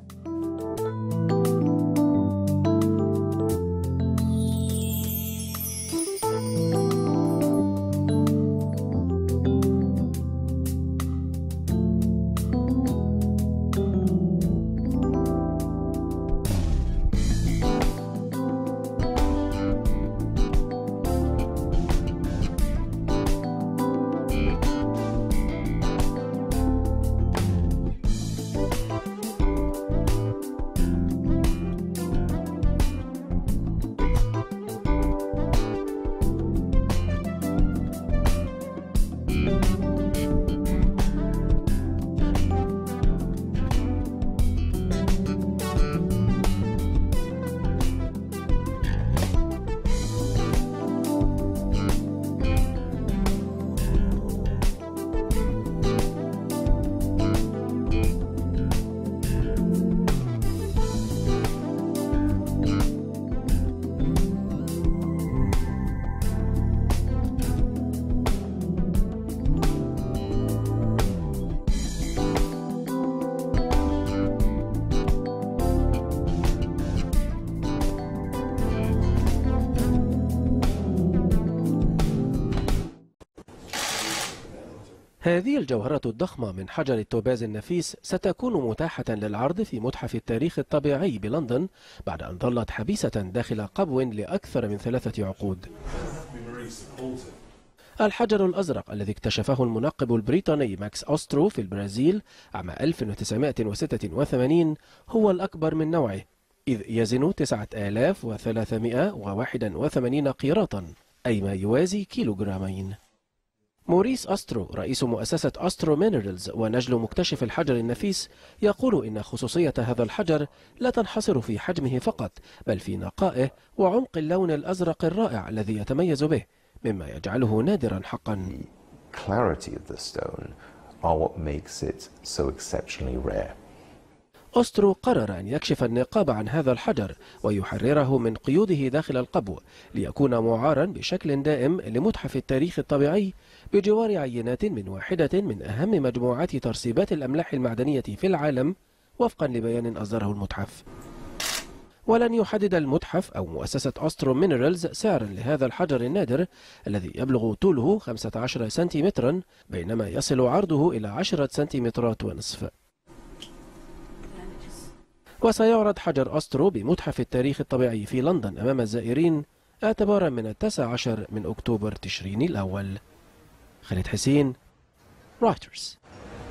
هذه الجوهرة الضخمة من حجر التوباز النفيس ستكون متاحة للعرض في متحف التاريخ الطبيعي بلندن بعد أن ظلت حبيسة داخل قبو لأكثر من ثلاثة عقود. الحجر الأزرق الذي اكتشفه المنقب البريطاني ماكس أوسترو في البرازيل عام ألف وتسعمائة وستة وثمانين هو الأكبر من نوعه، إذ يزن تسعة آلاف وثلاثمائة وواحد وثمانين قيراطا، أي ما يوازي كيلوغرامين. موريس أسترو رئيس مؤسسة أسترو مينرالز ونجل مكتشف الحجر النفيس يقول إن خصوصية هذا الحجر لا تنحصر في حجمه فقط، بل في نقائه وعمق اللون الأزرق الرائع الذي يتميز به، مما يجعله نادرا حقا. أسترو قرر أن يكشف النقاب عن هذا الحجر ويحرره من قيوده داخل القبو ليكون معارا بشكل دائم لمتحف التاريخ الطبيعي بجوار عينات من واحدة من أهم مجموعات ترسيبات الأملاح المعدنية في العالم وفقا لبيان أصدره المتحف. ولن يحدد المتحف أو مؤسسة أسترو مينرالز سعرا لهذا الحجر النادر الذي يبلغ طوله خمسة عشر سنتيمترا بينما يصل عرضه إلى عشرة سنتيمترات ونصف. وسيعرض حجر أسترو بمتحف التاريخ الطبيعي في لندن أمام الزائرين اعتبارا من التاسع عشر من أكتوبر تشرين الأول. خالد حسين، رويترز.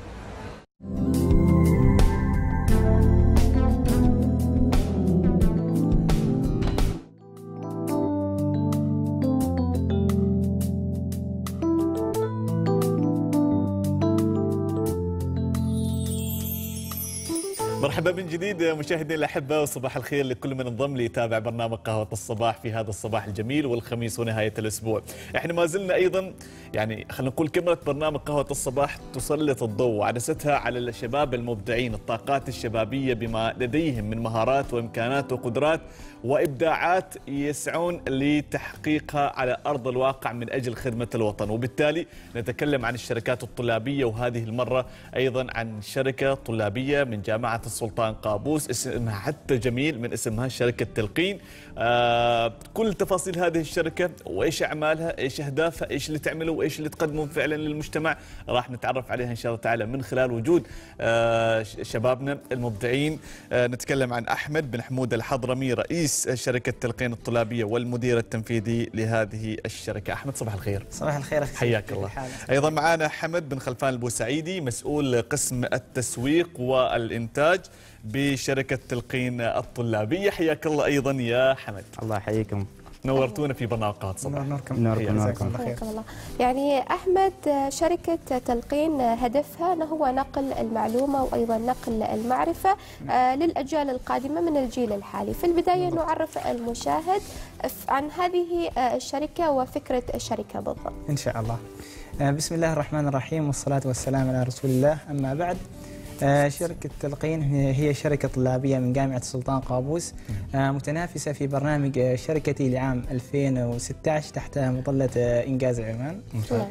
مرحبا من جديد مشاهدينا الأحبة، وصباح الخير لكل من انضم ليتابع برنامج قهوة الصباح في هذا الصباح الجميل والخميس ونهاية الأسبوع. احنا ما زلنا أيضا يعني خلينا نقول كاميرا برنامج قهوة الصباح تسلط الضوء وعدستها على الشباب المبدعين، الطاقات الشبابية بما لديهم من مهارات وإمكانات وقدرات وإبداعات يسعون لتحقيقها على أرض الواقع من أجل خدمة الوطن. وبالتالي نتكلم عن الشركات الطلابية، وهذه المرة أيضا عن شركة طلابية من جامعة السلطان قابوس، اسمها حتى جميل من اسمها شركة تلقين. آه كل تفاصيل هذه الشركة وإيش أعمالها، إيش أهدافها، إيش اللي تعمله وإيش اللي تقدمه فعلا للمجتمع، راح نتعرف عليها إن شاء الله تعالى من خلال وجود آه شبابنا المبدعين. آه نتكلم عن أحمد بن حمود الحضرمي رئيس شركة تلقين الطلابية والمدير التنفيذي لهذه الشركة. أحمد صباح الخير. صباح الخير، حياك الله. أيضا معنا حمد بن خلفان البوسعيدي مسؤول قسم التسويق والإنتاج بشركة تلقين الطلابية. حياك الله أيضا يا حمد. الله يحييكم، نورتونا في برنامج قهوة الصباح. نوركم نوركم. حياكم الله. يعني أحمد، شركة تلقين هدفها هو نقل المعلومة وأيضا نقل المعرفة للأجيال القادمة من الجيل الحالي. في البداية نعرف المشاهد عن هذه الشركة وفكرة الشركة بالضبط. إن شاء الله. بسم الله الرحمن الرحيم والصلاة والسلام على رسول الله، أما بعد. شركة تلقين هي شركة طلابية من جامعة السلطان قابوس، متنافسة في برنامج شركتي لعام ألفين وستة عشر تحت مظلة إنجاز عمان.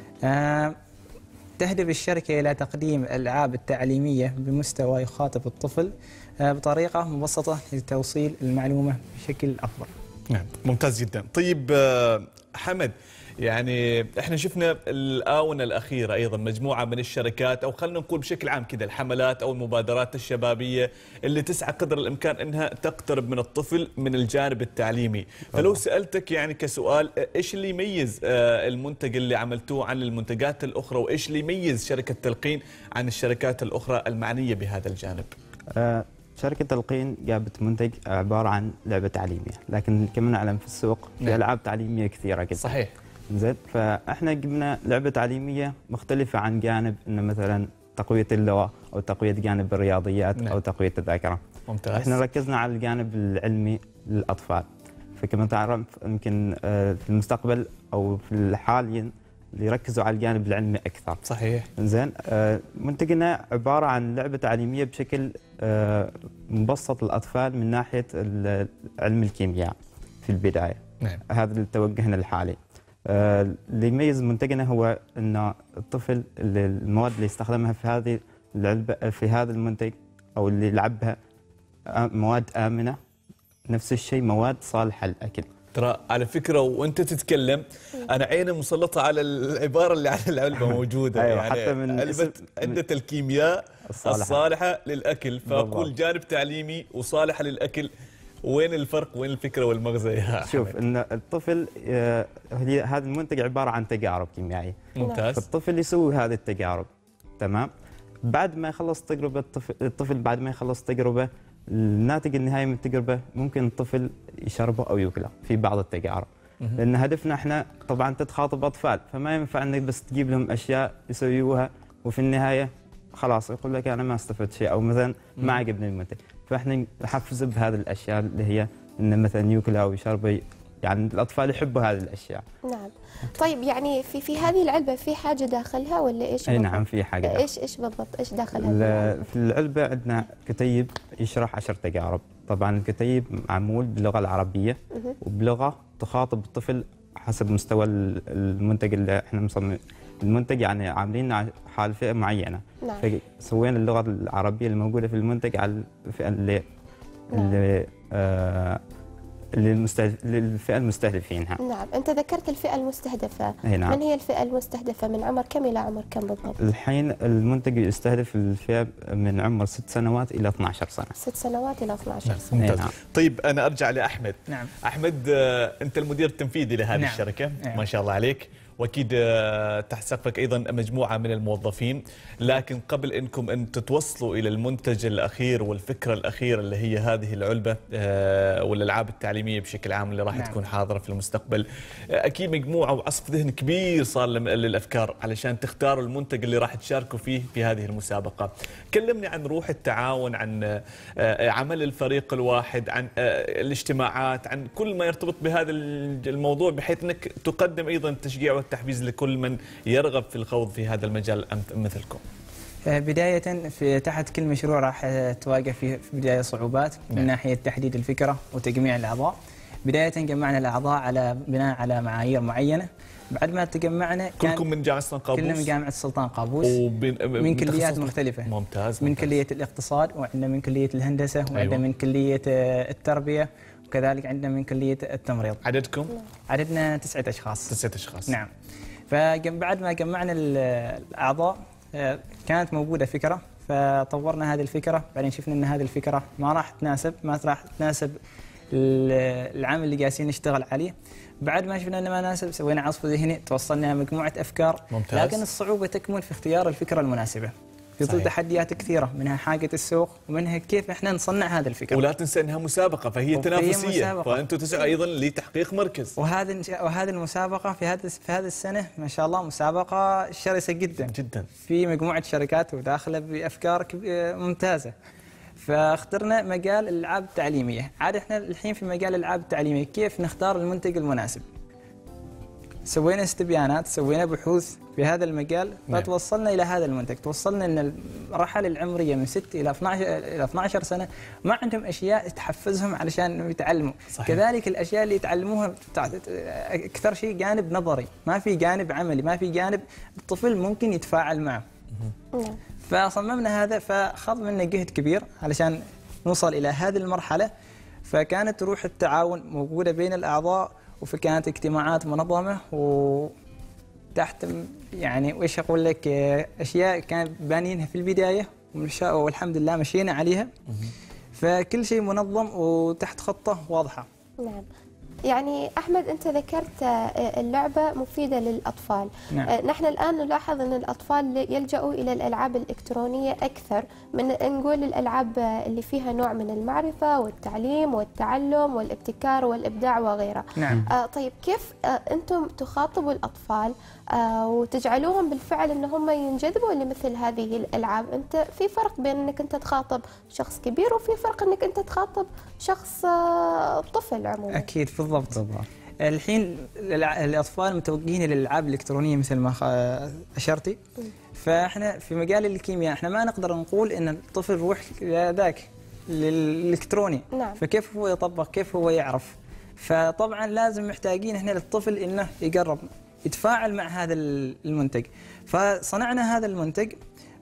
تهدف الشركة إلى تقديم الألعاب التعليمية بمستوى يخاطب الطفل بطريقة مبسطة لتوصيل المعلومة بشكل أفضل. نعم، ممتاز جدا. طيب حمد، يعني احنا شفنا الآونة الأخيرة أيضا مجموعة من الشركات، أو خلينا نقول بشكل عام كذا الحملات أو المبادرات الشبابية اللي تسعى قدر الإمكان أنها تقترب من الطفل من الجانب التعليمي. فلو سألتك يعني كسؤال، إيش اللي يميز المنتج اللي عملتوه عن المنتجات الأخرى، وإيش اللي يميز شركة تلقين عن الشركات الأخرى المعنية بهذا الجانب؟ أه شركة تلقين جابت منتج عبارة عن لعبة تعليمية، لكن كما نعلم في السوق في ألعاب تعليمية كثيرة جدا. صحيح. زين، فاحنا جبنا لعبة تعليمية مختلفة عن جانب انه مثلا تقوية اللغة او تقوية جانب الرياضيات. نعم. او تقوية الذاكرة. ممتاز. احنا ركزنا على الجانب العلمي للاطفال، فكما تعرف يمكن في المستقبل او في حاليا يركزوا على الجانب العلمي اكثر. صحيح. زين، منتجنا عبارة عن لعبة تعليمية بشكل مبسط للاطفال من ناحية علم الكيمياء في البداية. نعم. هذا اللي توجهنا الحالي. اللي يميز منتجنا هو ان الطفل اللي المواد اللي يستخدمها في هذه العلبه في هذا المنتج او اللي يلعبها مواد امنه، نفس الشيء مواد صالحه للاكل. ترى على فكره وانت تتكلم انا عيني مسلطه على العباره اللي على العلبه موجوده. أيوة، يعني حتى من علبه عده الكيمياء الصالحة. الصالحه للاكل، فاقول بالضبط. جانب تعليمي وصالحه للاكل. وين الفرق وين الفكره والمغزى يا شوف حمد؟ ان الطفل آه، هي- هذا المنتج عباره عن تجارب كيميائيه، ممتاز. فالطفل يسوي هذه التجارب. تمام. بعد ما يخلص تجربه الطفل, الطفل بعد ما يخلص تجربه، الناتج النهائي من التجربه ممكن الطفل يشربه او ياكله في بعض التجارب. لان هدفنا احنا طبعا تتخاطب اطفال، فما ينفع انك بس تجيب لهم اشياء يسويوها وفي النهايه خلاص يقول لك انا ما استفدت شيء او مثلا ما عجبني المنتج. فاحنا نحفز بهذه الاشياء اللي هي انه مثلا ياكلها ويشربها، يعني الاطفال يحبوا هذه الاشياء. نعم. طيب يعني في في هذه العلبة في حاجة داخلها ولا ايش؟ اي بالضبط؟ نعم في حاجه. ايش ايش بالضبط ايش داخلها؟ ال- في العلبه عندنا كتيب يشرح عشر تجارب. طبعا الكتيب معمول باللغه العربيه وبلغه تخاطب الطفل حسب مستوى ال- المنتج اللي احنا مصمم المنتج، يعني عاملين حال فئه معينه. نعم. فسوينا اللغه العربيه الموجوده في المنتج على الفئه اللي نعم. اللي آه للمستهدف للفئه المستهدفينها. نعم. أنت ذكرت الفئة المستهدفة. أي نعم. من هي الفئة المستهدفة؟ من عمر كم إلى عمر كم بالضبط؟ الحين المنتج يستهدف الفئه من عمر ست سنوات الى اثني عشر سنه. ست سنوات إلى اثني عشر سنة. ممتاز. نعم. طيب انا ارجع لاحمد. نعم. احمد آه، انت المدير التنفيذي لهذه نعم. الشركه. نعم. ما شاء الله عليك، واكيد آه، تحت سقفك ايضا مجموعه من الموظفين، لكن قبل انكم ان تتوصلوا الى المنتج الاخير والفكره الاخيره اللي هي هذه العلبه آه، والالعاب التعليميه بشكل عام اللي راح نعم. تكون حاضره في المستقبل، آه، اكيد مجموعه وعصف ذهن كبير صار لم- للافكار علشان تختاروا المنتج اللي راح تشاركوا فيه في هذه المسابقه. كلمني عن روح التعاون، عن آه، عمل الفريق الواحد، عن آه، الاجتماعات، عن كل ما يرتبط بهذا الموضوع، بحيث انك تقدم ايضا التشجيع والتحفيز لكل من يرغب في الخوض في هذا المجال أم- مثلكم. آه، بداية في تحت كل مشروع راح آه، تواجه فيه في بداية صعوبات من نعم. ناحية تحديد الفكرة وتجميع الأعضاء. بداية جمعنا الأعضاء على بناء على معايير معينة. بعد ما تجمعنا كان كلكم من جامعه سلطان قابوس؟ كلنا من جامعة السلطان قابوس، وبن... من كليات تخصص- مختلفة. ممتاز. من ممتاز. كلية الاقتصاد، وعندنا من كلية الهندسة، وعندنا أيوة. من كلية آه، التربية، وكذلك عندنا من كلية التمريض. عددكم؟ عددنا تسعة أشخاص. تسعة اشخاص. نعم. فبعد ما جمعنا ال- الأعضاء آه، كانت موجودة فكرة، فطورنا هذه الفكرة. بعدين شفنا أن هذه الفكرة ما راح تناسب ما راح تناسب ال- العمل اللي جالسين نشتغل عليه. بعد ما شفنا أنه ما ناسب سوينا عصف ذهني، توصلنا مجموعة أفكار. ممتاز. لكن الصعوبة تكمن في اختيار الفكرة المناسبة في ظل صحيح. تحديات كثيرة، منها حاجة السوق ومنها كيف احنا نصنع هذه الفكرة. ولا تنسى انها مسابقه، فهي وفي تنافسيه، مسابقة. فانتم تسعوا ايضا لتحقيق مركز. وهذه وهذه المسابقة في هذا في هذه السنة ما شاء الله مسابقة شرسة جدا جدا. في مجموعة شركات وداخلة بأفكار كب- ممتازة. فاخترنا مجال الألعاب التعليمية. عاد احنا الحين في مجال الألعاب التعليمية كيف نختار المنتج المناسب. سوينا استبيانات، سوينا بحوث في هذا المجال، نعم. فتوصلنا إلى هذا المنتج. توصلنا أن المرحلة العمرية من ست إلى اثني عشر إلى اثني عشر سنة ما عندهم أشياء تحفزهم علشان يتعلموا. صحيح. كذلك الأشياء اللي يتعلموها بتاع- أكثر شيء جانب نظري، ما في جانب عملي، ما في جانب الطفل ممكن يتفاعل معه. نعم. فصممنا هذا، فخذ منا جهد كبير علشان نوصل إلى هذه المرحلة. فكانت روح التعاون موجودة بين الأعضاء، وكانت اجتماعات منظمة وتحت يعني وإيش أقول لك أشياء كان بانينها في البداية والحمد لله مشينا عليها. فكل شيء منظم وتحت خطة واضحة. نعم. يعني أحمد أنت ذكرت آه، اللعبة مفيدة للأطفال. نعم. آه، نحن الآن نلاحظ أن الأطفال يلجأوا إلى الألعاب الإلكترونية أكثر من نقول الألعاب آه، اللي فيها نوع من المعرفة والتعليم والتعلم والابتكار والإبداع وغيرها. نعم. آه طيب كيف آه أنتم تخاطبوا الأطفال آه وتجعلوهم بالفعل أن هم ينجذبوا لمثل هذه الألعاب؟ أنت في فرق بين أنك أنت تخاطب شخص كبير وفي فرق أنك أنت تخاطب شخص آه طفل عموما. أكيد بالضبط. الحين الألع- الأطفال متوجهين للألعاب الإلكترونية مثل ما خ- أشرتي. فإحنا في مجال الكيمياء إحنا ما نقدر نقول إن الطفل يروح ذاك للإلكتروني. نعم. فكيف هو يطبق، كيف هو يعرف؟ فطبعا لازم محتاجين إحنا للطفل إنه يقرب يتفاعل مع هذا المنتج. فصنعنا هذا المنتج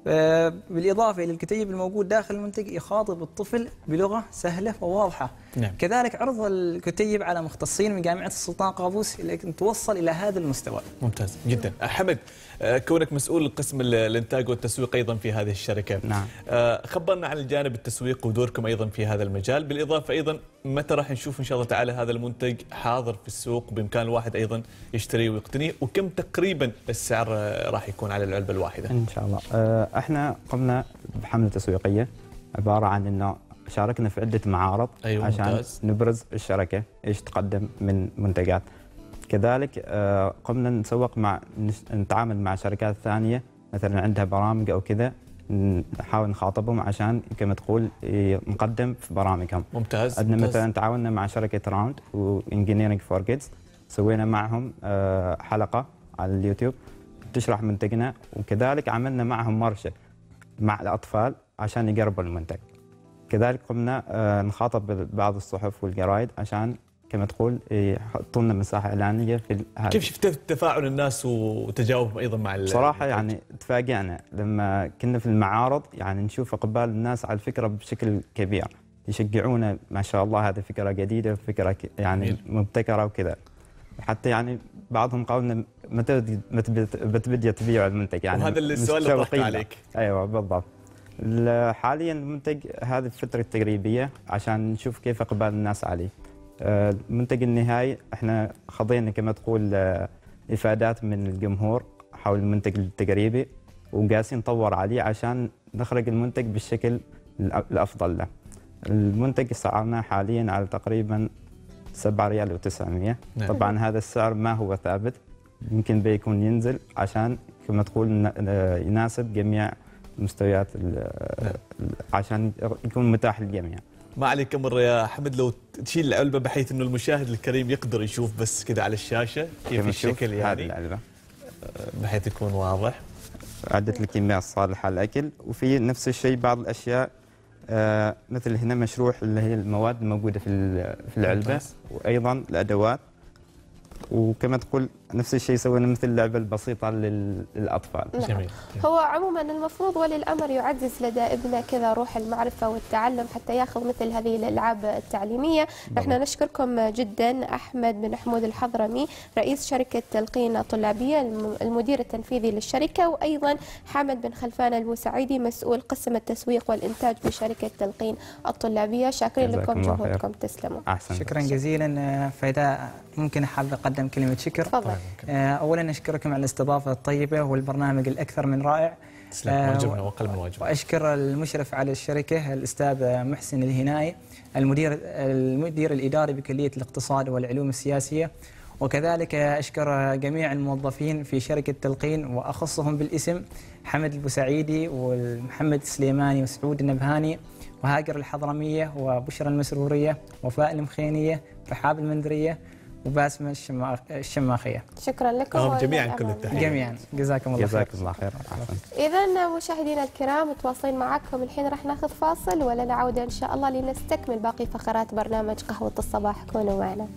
بالإضافة إلى الكتيب الموجود داخل المنتج يخاطب الطفل بلغة سهلة وواضحة. نعم. كذلك عرض الكتيب على مختصين من جامعة السلطان قابوس لكن توصل إلى هذا المستوى. ممتاز جدا. حمد، كونك مسؤول قسم الإنتاج والتسويق أيضا في هذه الشركة، نعم. خبرنا عن الجانب التسويق ودوركم أيضا في هذا المجال، بالإضافة أيضا متى راح نشوف إن شاء الله تعالى هذا المنتج حاضر في السوق بإمكان الواحد أيضا يشتريه ويقتنيه، وكم تقريبا السعر راح يكون على العلبة الواحدة؟ إن شاء الله. احنا قمنا بحملة تسويقية عبارة عن أنه شاركنا في عدة معارض. أيوة عشان ممتاز. نبرز الشركة إيش تقدم من منتجات. كذلك قمنا نسوق مع نتعامل مع شركات ثانية مثلا عندها برامج أو كذا، نحاول نخاطبهم عشان كما تقول نقدم في برامجهم. ممتاز. عندنا ممتاز. مثلا تعاوننا مع شركة راوند وإنجينيرينج فور كيدز، سوينا معهم حلقة على اليوتيوب تشرح منتجنا، وكذلك عملنا معهم ورشة مع الأطفال عشان يقربوا المنتج. كذلك قمنا نخاطب بعض الصحف والجرايد عشان كما تقول يحطوا لنا مساحة إعلانية في هذا. كيف شفت تفاعل الناس وتجاوبهم أيضا مع صراحة يعني تفاجأنا لما كنا في المعارض، يعني نشوف إقبال الناس على الفكرة بشكل كبير، يشجعونا ما شاء الله، هذه فكرة جديدة، فكرة يعني مبتكرة وكذا. حتى يعني بعضهم قالوا متى بتبدأ تبيع المنتج، يعني وهذا السؤال اللي طرحته عليك. ايوه بالضبط. حاليا المنتج هذه فترة تجريبية عشان نشوف كيف اقبال الناس عليه. المنتج النهائي احنا خضينا كما تقول افادات من الجمهور حول المنتج التجريبي، وقاسين نطور عليه عشان نخرج المنتج بالشكل الافضل له. المنتج سعرناه حاليا على تقريبا سبعة ريال وتسعمية. نعم. طبعا هذا السعر ما هو ثابت، يمكن بيكون ينزل عشان كما تقول يناسب جميع المستويات عشان يكون متاح للجميع. ما عليك امر يا حمد لو تشيل العلبه بحيث انه المشاهد الكريم يقدر يشوف بس كذا على الشاشه كيف الشكل يعني، العلبة بحيث يكون واضح. عدة الكميات الصالحة للأكل، وفي نفس الشيء بعض الأشياء آه مثل هنا مشروح اللي هي المواد الموجودة في في العلبة، وأيضا الأدوات، وكما تقول نفس الشيء سوينا مثل اللعبة البسيطة للأطفال. نعم. جميل. هو عموما المفروض ولي الأمر يعزز لدى ابنه كذا روح المعرفة والتعلم حتى ياخذ مثل هذه الألعاب التعليمية. نحن نشكركم جدا أحمد بن حمود الحضرمي رئيس شركة تلقين الطلابية المدير التنفيذي للشركة، وأيضا حامد بن خلفان البوسعيدي مسؤول قسم التسويق والإنتاج بشركة تلقين الطلابية. شاكرين لكم جهودكم. تسلموا. أحسن. شكرا جزيلا. فإذا ممكن حاب أقدم كلمة شكر. تفضل. أولا أشكركم على الاستضافة الطيبة والبرنامج الأكثر من رائع. تسلم. واجبنا وأقل من واجبنا. وأشكر المشرف على الشركة الأستاذ محسن الهنائي، المدير المدير الإداري بكلية الاقتصاد والعلوم السياسية، وكذلك أشكر جميع الموظفين في شركة تلقين وأخصهم بالاسم حمد البوسعيدي ومحمد السليماني وسعود النبهاني وهاجر الحضرمية وبشرى المسرورية وفاء المخينية رحاب المندرية وباسمة الشماخية. شكرا لكم. هم جميعا كل التحية. جميعا جزاكم الله خير. جزاكم الله خير. إذا مشاهدينا الكرام متواصلين معكم، الحين راح ناخذ فاصل ولنا عودة إن شاء الله لنستكمل باقي فقرات برنامج قهوة الصباح. كونوا معنا.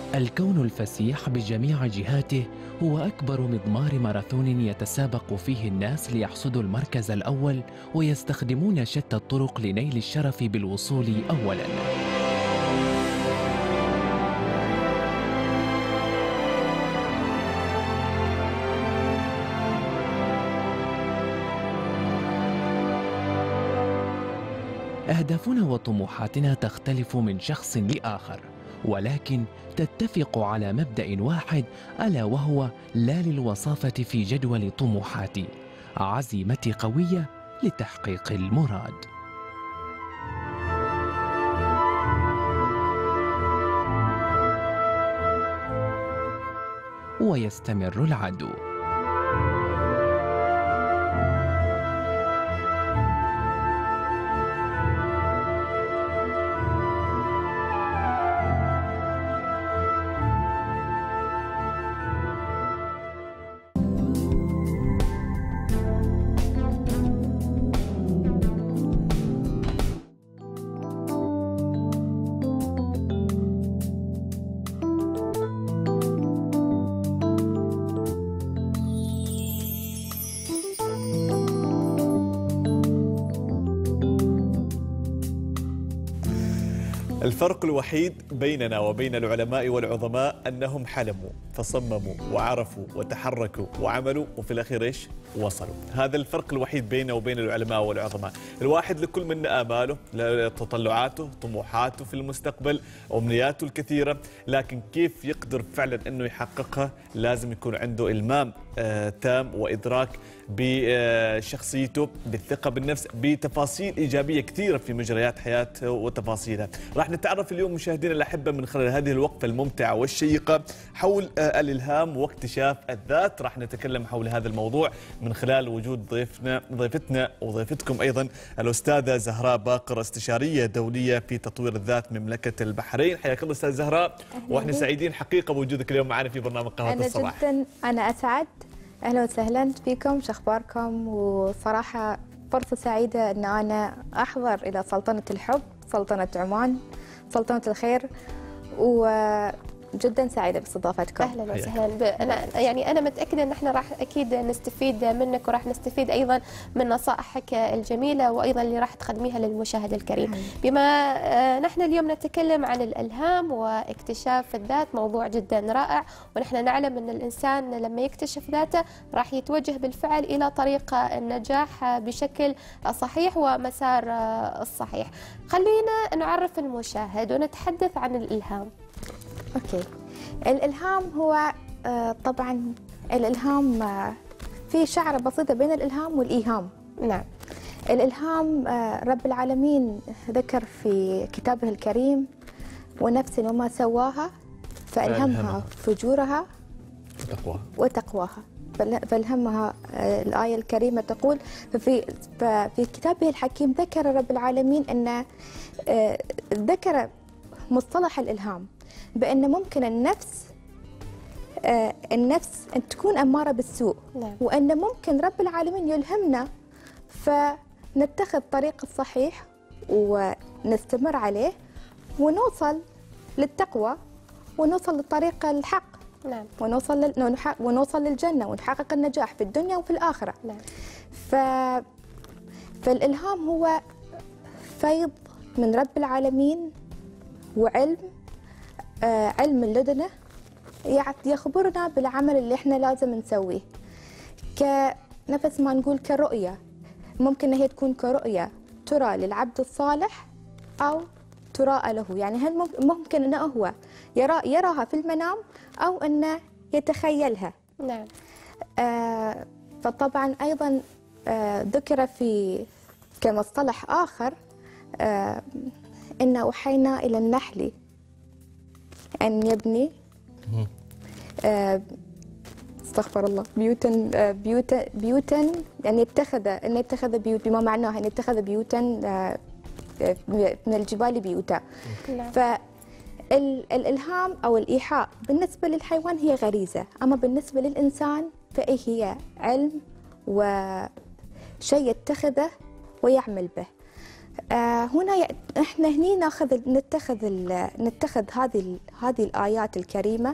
الكون الفسيح بجميع جهاته هو أكبر مضمار ماراثون يتسابق فيه الناس ليحصدوا المركز الأول ويستخدمون شتى الطرق لنيل الشرف بالوصول أولاً. أهدافنا وطموحاتنا تختلف من شخص لآخر، ولكن تتفق على مبدأ واحد، ألا وهو لا للوصافة في جدول طموحاتي، عزيمتي قوية لتحقيق المراد. ويستمر العدو. الفرق الوحيد بيننا وبين العلماء والعظماء أنهم حلموا فصمموا وعرفوا وتحركوا وعملوا وفي الأخير إيش؟ وصلوا. هذا الفرق الوحيد بيننا وبين العلماء والعظماء. الواحد لكل منا آماله، تطلعاته، طموحاته في المستقبل، أمنياته الكثيرة، لكن كيف يقدر فعلا أنه يحققها لازم يكون عنده إلمام آه تام وإدراك بشخصيته، بالثقة بالنفس، بتفاصيل إيجابية كثيرة في مجريات حياته وتفاصيلها. راح نتعرف اليوم مشاهدينا الأحبة من خلال هذه الوقفة الممتعة والشيقة حول آه الإلهام واكتشاف الذات. راح نتكلم حول هذا الموضوع من خلال وجود ضيفنا ضيفتنا وضيفتكم أيضا الأستاذة زهراء باقر، استشارية دولية في تطوير الذات مملكة البحرين. حياك الله أستاذ زهراء، واحنا سعيدين حقيقة بوجودك اليوم معنا في برنامج قهوة الصباح. أنا جدا أنا أسعد. أهلا وسهلا فيكم، شو أخباركم؟ وصراحة فرصة سعيدة أن أنا أحضر إلى سلطنة الحب، سلطنة عمان، سلطنة الخير، وجدا سعيدة باستضافتكم. اهلا وسهلا. انا يعني انا متاكده ان احنا راح اكيد نستفيد منك، وراح نستفيد ايضا من نصائحك الجميله وايضا اللي راح تقدميها للمشاهد الكريم. بما نحن اليوم نتكلم عن الالهام واكتشاف الذات، موضوع جدا رائع، ونحن نعلم ان الانسان لما يكتشف ذاته راح يتوجه بالفعل الى طريق النجاح بشكل صحيح ومسار الصحيح. خلينا نعرف المشاهد ونتحدث عن الالهام. اوكي، الالهام هو آه طبعا الالهام آه في شعره بسيطه بين الالهام والايهام. نعم. الالهام آه رب العالمين ذكر في كتابه الكريم: ونفس وما سواها فالهمها فجورها وتقواها وتقواها فالهمها. آه الايه الكريمه تقول: ففي في كتابه الحكيم ذكر رب العالمين ان آه ذكر مصطلح الالهام بأن ممكن النفس آه النفس أن تكون أمارة بالسوء. نعم. وأن ممكن رب العالمين يلهمنا فنتخذ طريق الصحيح ونستمر عليه ونوصل للتقوى ونوصل للطريق الحق. نعم. ونوصل لل... ونوصل للجنة ونحقق النجاح في الدنيا وفي الآخرة. نعم. ف... فالإلهام هو فيض من رب العالمين وعلم آه علم لدنه يخبرنا بالعمل اللي احنا لازم نسويه، كنفس ما نقول كرؤية. ممكن هي تكون كرؤية ترى للعبد الصالح أو تراءى له، يعني هل ممكن أنه هو يرى يراها في المنام أو أنه يتخيلها. نعم. آه فطبعا أيضا آه ذكر في كمصطلح آخر آه إن أوحينا إلى النحل أن يبني آه استغفر الله بيوتا آه بيوتا بيوتا أن يتخذ أن يتخذ بيوت، بما معناه أن يتخذ بيوتا آه من الجبال بيوتا. فالإلهام أو الإيحاء بالنسبة للحيوان هي غريزة، أما بالنسبة للإنسان فإيه هي علم وشيء يتخذه ويعمل به. آه هنا ي... احنا هني ناخذ نتخذ ال... نتخذ هذه ال... هذه الآيات الكريمة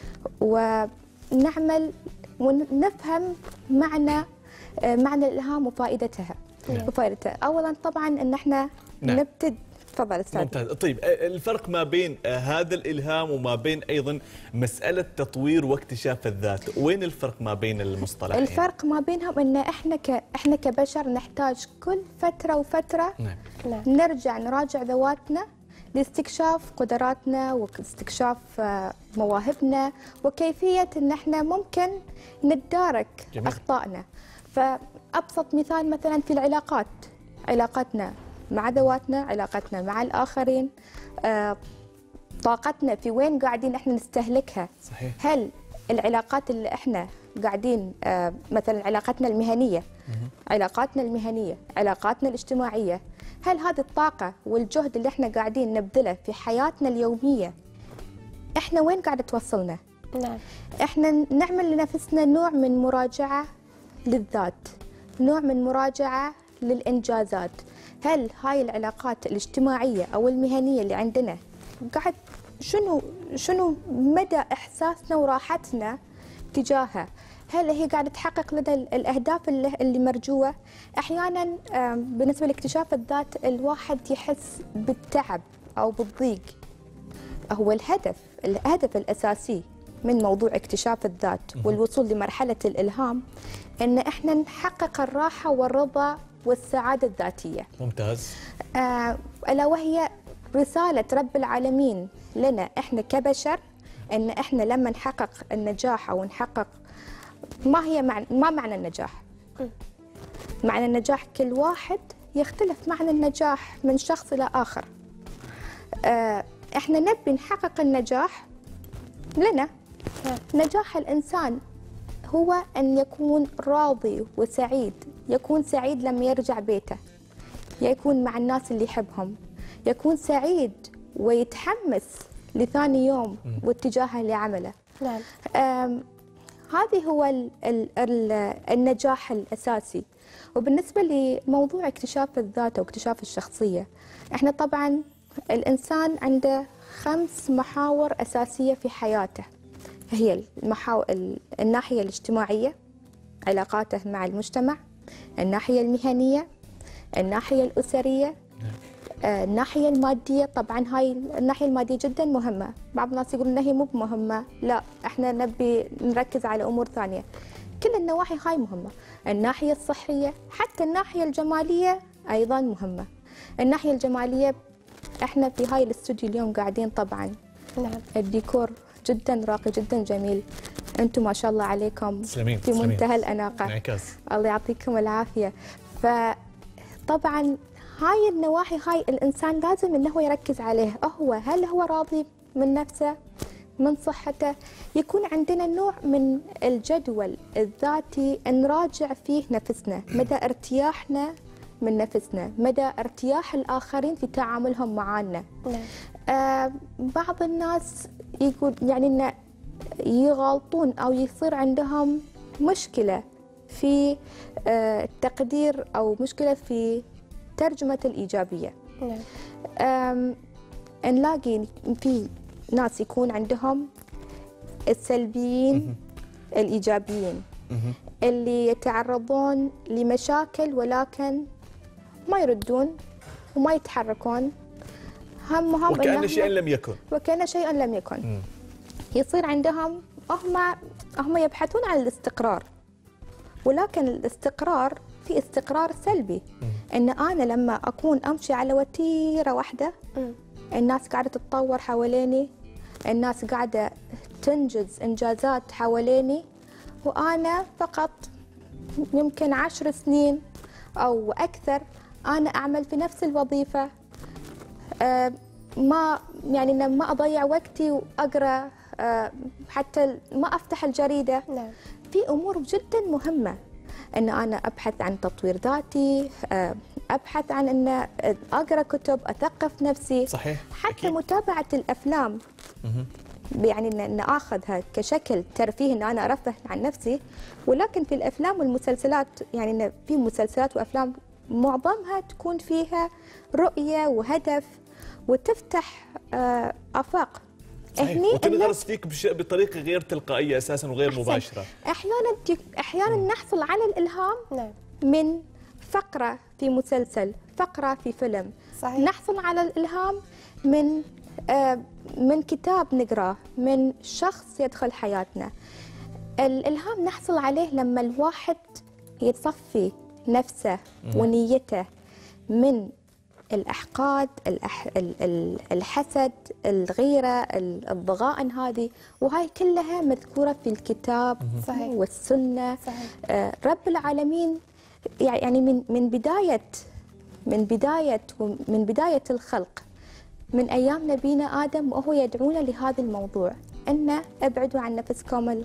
ونعمل ونفهم معنى آه معنى الإلهام وفائدتها. نعم. وفائدتها أولا طبعا أن احنا نعم. نبتد. تفضل استاذ. ممتاز. طيب الفرق ما بين هذا الإلهام وما بين أيضا مسألة تطوير واكتشاف الذات، وين الفرق ما بين المصطلحين؟ الفرق ما بينهم ان احنا ك... احنا كبشر نحتاج كل فترة وفترة نعم. نرجع نراجع ذواتنا لاستكشاف قدراتنا واستكشاف مواهبنا وكيفية ان احنا ممكن نتدارك جميل. اخطائنا. فأبسط مثال مثلا في العلاقات، علاقتنا مع ذواتنا، علاقتنا مع الآخرين، آه، طاقتنا في وين قاعدين احنا نستهلكها. صحيح. هل العلاقات اللي احنا قاعدين آه، مثلا علاقتنا المهنية، علاقاتنا المهنية، علاقاتنا الاجتماعية، هل هذه الطاقة والجهد اللي احنا قاعدين نبذله في حياتنا اليومية احنا وين قاعدة توصلنا؟ نعم. احنا نعمل لنفسنا نوع من مراجعة للذات، نوع من مراجعة للإنجازات. هل هاي العلاقات الاجتماعية أو المهنية اللي عندنا قاعد شنو شنو مدى إحساسنا وراحتنا تجاهها؟ هل هي قاعدة تحقق لنا الأهداف اللي, اللي مرجوة؟ أحيانا بالنسبة لاكتشاف الذات الواحد يحس بالتعب أو بالضيق. هو الهدف الهدف الأساسي من موضوع اكتشاف الذات والوصول لمرحلة الإلهام أن إحنا نحقق الراحة والرضا والسعادة الذاتية. ممتاز. آه ألا وهي رسالة رب العالمين لنا إحنا كبشر، أن إحنا لما نحقق النجاح أو نحقق ما هي معنى ما معنى النجاح؟ معنى النجاح كل واحد يختلف معنى النجاح من شخص إلى آخر. آه إحنا نبي نحقق النجاح لنا. نجاح الإنسان هو أن يكون راضي وسعيد، يكون سعيد لما يرجع بيته، يكون مع الناس اللي يحبهم، يكون سعيد ويتحمس لثاني يوم واتجاهه لعمله. نعم. هذه هو ال ال ال النجاح الأساسي. وبالنسبة لموضوع اكتشاف الذات واكتشاف الشخصية، احنا طبعا الإنسان عنده خمس محاور أساسية في حياته، هي المحاور الناحية الاجتماعية، علاقاته مع المجتمع، الناحية المهنية، الناحية الأسرية، الناحية المادية. طبعا هاي الناحية المادية جدا مهمة، بعض الناس يقولون انها مو مهمة، لا احنا نبي نركز على أمور ثانية. كل النواحي هاي مهمة. الناحية الصحية، حتى الناحية الجمالية أيضا مهمة. الناحية الجمالية احنا في هاي الاستوديو اليوم قاعدين طبعا نعم. الديكور جدا راقي جدا جميل، انتم ما شاء الله عليكم سلمين. في منتهى سلمين. الأناقة. انعكاس. الله يعطيكم العافية. فطبعا هاي النواحي هاي الإنسان لازم أنه يركز عليه. هو هل هو راضي من نفسه، من صحته؟ يكون عندنا نوع من الجدول الذاتي نراجع فيه نفسنا، مدى ارتياحنا من نفسنا، مدى ارتياح الآخرين في تعاملهم معنا. آه بعض الناس يقول يعني إن يغلطون أو يصير عندهم مشكلة في آه التقدير أو مشكلة في ترجمة الإيجابية. نعم. نلاقي في ناس يكون عندهم السلبيين الإيجابيين اللي يتعرضون لمشاكل ولكن ما يردون وما يتحركون، همهم وكأن شيئا لم يكن وكأن شيئا لم يكن. مم. يصير عندهم هم هم يبحثون عن الاستقرار، ولكن الاستقرار في استقرار سلبي. مم. ان انا لما اكون امشي على وتيره واحده، مم. الناس قاعده تتطور حواليني، الناس قاعده تنجز انجازات حواليني، وانا فقط يمكن عشر سنين او اكثر انا اعمل في نفس الوظيفه، أه ما يعني ما اضيع وقتي واقرا، أه حتى ما افتح الجريده. لا. في امور جدا مهمه ان انا ابحث عن تطوير ذاتي، ابحث عن ان اقرا كتب، اثقف نفسي. صحيح. حتى أكيد. متابعه الافلام، يعني ان ان اخذها كشكل ترفيه ان انا ارفه عن نفسي، ولكن في الافلام والمسلسلات يعني ان في مسلسلات وافلام معظمها تكون فيها رؤية وهدف وتفتح آه، آفاق. صحيح. وتنغرس فيك بش... بطريقة غير تلقائية أساسا وغير أحسن. مباشرة. أحيانا أحيانا نحصل على الإلهام نعم. من فقرة في مسلسل، فقرة في فيلم. صحيح. نحصل على الإلهام من آه، من كتاب نقراه، من شخص يدخل حياتنا. الإلهام نحصل عليه لما الواحد يتصفي نفسه ونيته من الأحقاد، الأح... الحسد، الغيرة، الضغائن هذه، وهاي كلها مذكورة في الكتاب صحيح. والسنة. صحيح. آه، رب العالمين يعني من من بداية من بداية من بداية الخلق، من أيام نبينا آدم وهو يدعونا لهذا الموضوع، أن ابعدوا عن نفسكم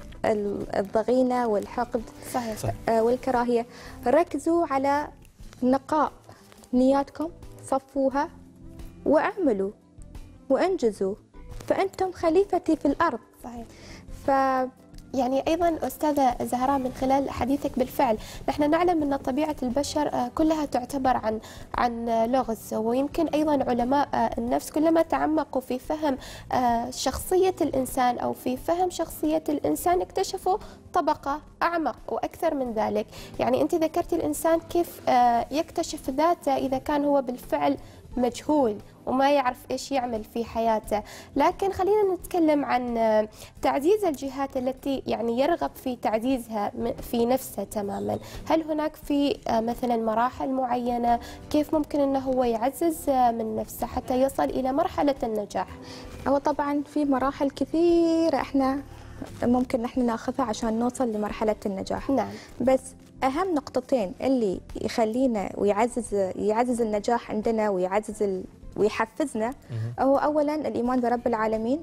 الضغينة والحقد. صحيح. صحيح. آه، والكراهية. ركزوا على نقاء نياتكم، صفوها واعملوا وانجزوا، فأنتم خليفتي في الأرض. صحيح. ف يعني أيضا أستاذة زهراء من خلال حديثك بالفعل نحن نعلم أن طبيعة البشر كلها تعتبر عن عن لغز، ويمكن أيضا علماء النفس كلما تعمقوا في فهم شخصية الإنسان أو في فهم شخصية الإنسان اكتشفوا طبقة أعمق وأكثر من ذلك. يعني أنت ذكرتي الإنسان كيف يكتشف ذاته إذا كان هو بالفعل مجهول وما يعرف إيش يعمل في حياته. لكن خلينا نتكلم عن تعزيز الجهات التي يعني يرغب في تعزيزها في نفسه تماما. هل هناك في مثلا مراحل معينة كيف ممكن أنه هو يعزز من نفسه حتى يصل إلى مرحلة النجاح؟ هو طبعا في مراحل كثيرة احنا ممكن نحن ناخذها عشان نوصل لمرحلة النجاح. نعم. بس أهم نقطتين اللي يخلينا ويعزز يعزز النجاح عندنا ويعزز ال... ويحفزنا هو أولا الإيمان برب العالمين،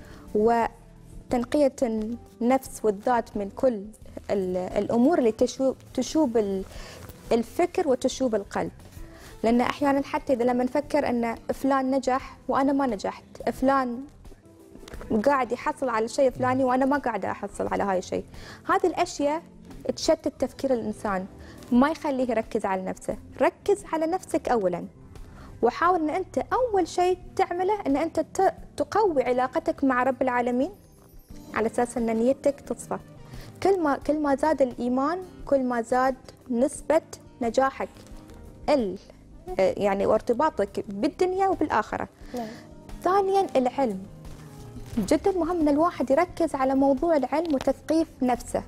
وتنقية النفس والذات من كل الأمور اللي تشوب, تشوب الفكر وتشوب القلب. لأن أحيانا حتى إذا لما نفكر أن فلان نجح وأنا ما نجحت، فلان قاعد يحصل على شيء فلاني وأنا ما قاعدة أحصل على هاي الشيء، هذه الأشياء تشتت تفكير الإنسان، ما يخليه يركز على نفسه. ركز على نفسك أولاً، وحاول أن أنت أول شيء تعمله أن أنت تقوي علاقتك مع رب العالمين على أساس أن نيتك تصفى. كل ما كل ما زاد الإيمان كل ما زاد نسبة نجاحك ال يعني وارتباطك بالدنيا وبالآخرة. نعم. ثانياً العلم، جدا مهم أن الواحد يركز على موضوع العلم وتثقيف نفسه.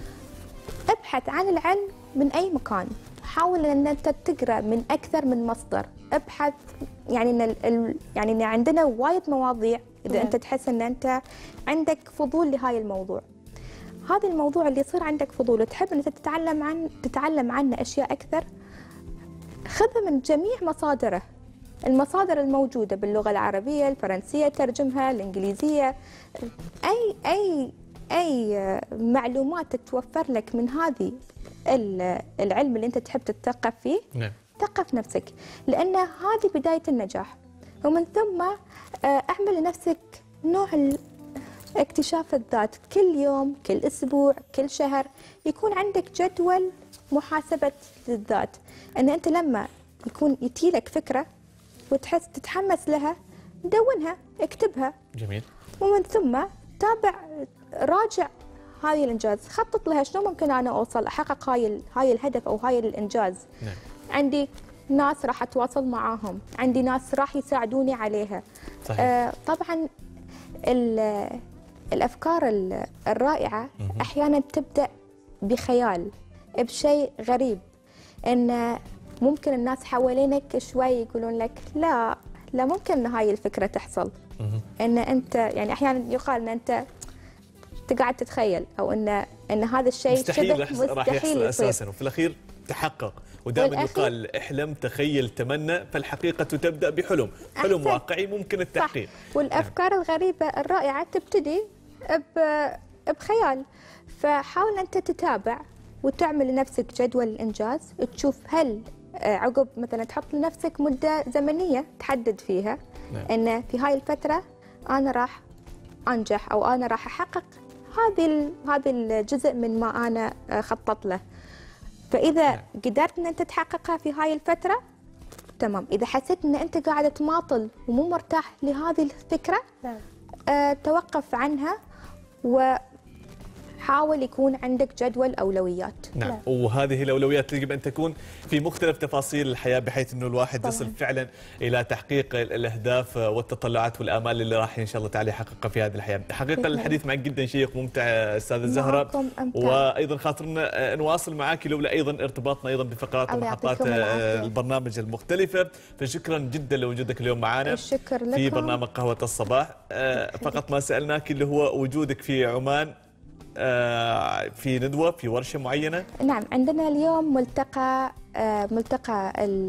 ابحث عن العلم من أي مكان، حاول أن أنت تقرأ من أكثر من مصدر. ابحث يعني إن ال... يعني إن عندنا وايد مواضيع، إذا نعم. أنت تحس أن أنت عندك فضول لهاي الموضوع، هذا الموضوع اللي يصير عندك فضول وتحب أن أنت تتعلم عن تتعلم عنه أشياء أكثر، خذها من جميع مصادره، المصادر الموجودة باللغة العربية، الفرنسية، ترجمها، الإنجليزية، أي أي أي معلومات تتوفر لك من هذه العلم اللي أنت تحب تتثقف فيه. نعم. ثقف نفسك، لأن هذه بداية النجاح. ومن ثم أعمل لنفسك نوع اكتشاف الذات، كل يوم، كل أسبوع، كل شهر يكون عندك جدول محاسبة للذات، أن أنت لما يكون يتيلك فكرة وتحس تتحمس لها دونها، اكتبها. جميل. ومن ثم تابع، راجع هاي الإنجاز، خطط لها شلون ممكن أنا أوصل أحقق هاي هاي الهدف أو هاي الإنجاز. نعم. عندي ناس راح أتواصل معاهم، عندي ناس راح يساعدوني عليها. صحيح. آه طبعا الأفكار الرائعة أحيانا تبدأ بخيال، بشيء غريب، أن ممكن الناس حوالينك شوي يقولون لك لا لا ممكن أن هاي الفكرة تحصل. أن أنت يعني أحيانا يقال أن أنت تقعد تتخيل، أو أن أن هذا الشيء مستحيل مستحيل راح يحصل أساسا، وفي الأخير تحقق. ودائما يقال احلم، تخيل، تمنى، فالحقيقة تبدأ بحلم، حلم أحسن. واقعي ممكن التحقيق. صح. والأفكار نعم. الغريبة الرائعة تبتدي بخيال، فحاول أنت تتابع وتعمل لنفسك جدول الإنجاز، تشوف هل عقب مثلا تحط لنفسك مدة زمنية تحدد فيها نعم. أن في هاي الفترة أنا راح أنجح أو أنا راح أحقق هذه هذا الجزء من ما أنا خطط له. فاذا نعم. قدرت ان انت تحققها في هاي الفتره تمام. اذا حسيت ان انت قاعده تماطل ومو مرتاح لهذه الفكره نعم. آه توقف عنها وحاول يكون عندك جدول اولويات. نعم. نعم. وهذه الاولويات يجب ان تكون في مختلف تفاصيل الحياه بحيث انه الواحد طبعاً. يصل فعلا الى تحقيق الاهداف والتطلعات والامال اللي راح ان شاء الله تعالى يحققها في هذه الحياه. حقيقه بإذن الحديث معك جدا شيق ممتع استاذه زهره، معكم أمتع. وايضا خاطرنا نواصل معك لولا ايضا ارتباطنا ايضا بفقرات الله ومحطات يعطيكم العافية. البرنامج المختلفه، فشكرا جدا لوجودك اليوم معنا الشكر لكم في برنامج قهوه الصباح. فقط ما سالناك اللي هو وجودك في عمان في ندوة في ورشة معينة. نعم، عندنا اليوم ملتقى ملتقى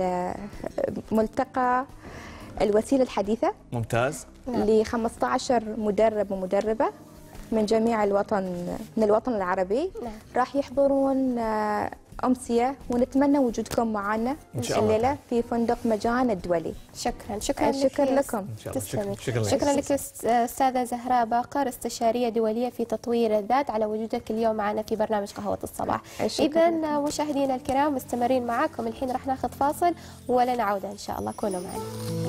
ملتقى الوسيلة الحديثة. ممتاز. ل خمسة عشر مدرب ومدربة من جميع الوطن من الوطن العربي. نعم. راح يحضرون أمسية ونتمنى وجودكم معنا الليلة في فندق مجان الدولي. شكرا شكرا شكرا لك لكم. تسلمي. شكرا, شكرا لك استاذه زهراء باقر، استشاريه دوليه في تطوير الذات، على وجودك اليوم معنا في برنامج قهوه الصباح. اذا مشاهدينا الكرام مستمرين معاكم، الحين راح ناخذ فاصل ولنا عوده ان شاء الله، كونوا معنا.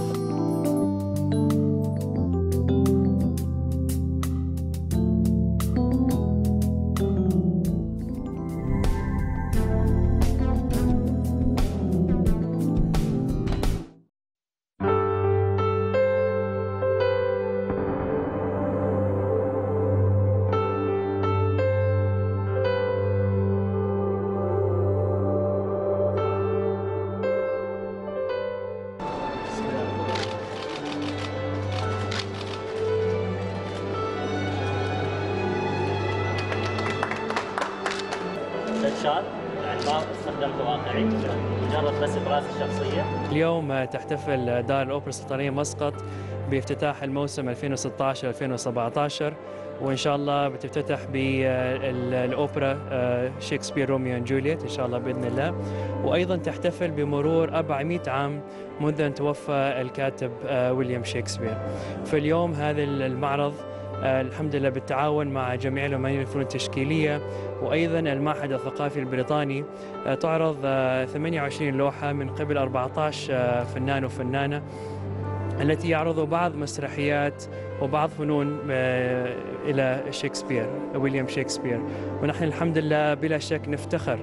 استخدمته واقعي مجرد بس ابراز الشخصيه. اليوم تحتفل دار الاوبرا السلطانيه مسقط بافتتاح الموسم ألفين وستة عشر ألفين وسبعة عشر، وان شاء الله بتفتتح بالاوبرا شكسبير روميو اند جولييت ان شاء الله باذن الله، وايضا تحتفل بمرور أربعمئة عام منذ ان توفى الكاتب ويليام شكسبير. في اليوم هذا المعرض الحمد لله بالتعاون مع جميع العمانيين للفنون التشكيلية وأيضا المعهد الثقافي البريطاني تعرض ثمانية وعشرين لوحة من قبل أربعة عشر فنان وفنانة التي يعرضوا بعض مسرحيات وبعض فنون إلى شكسبير ويليام شكسبير. ونحن الحمد لله بلا شك نفتخر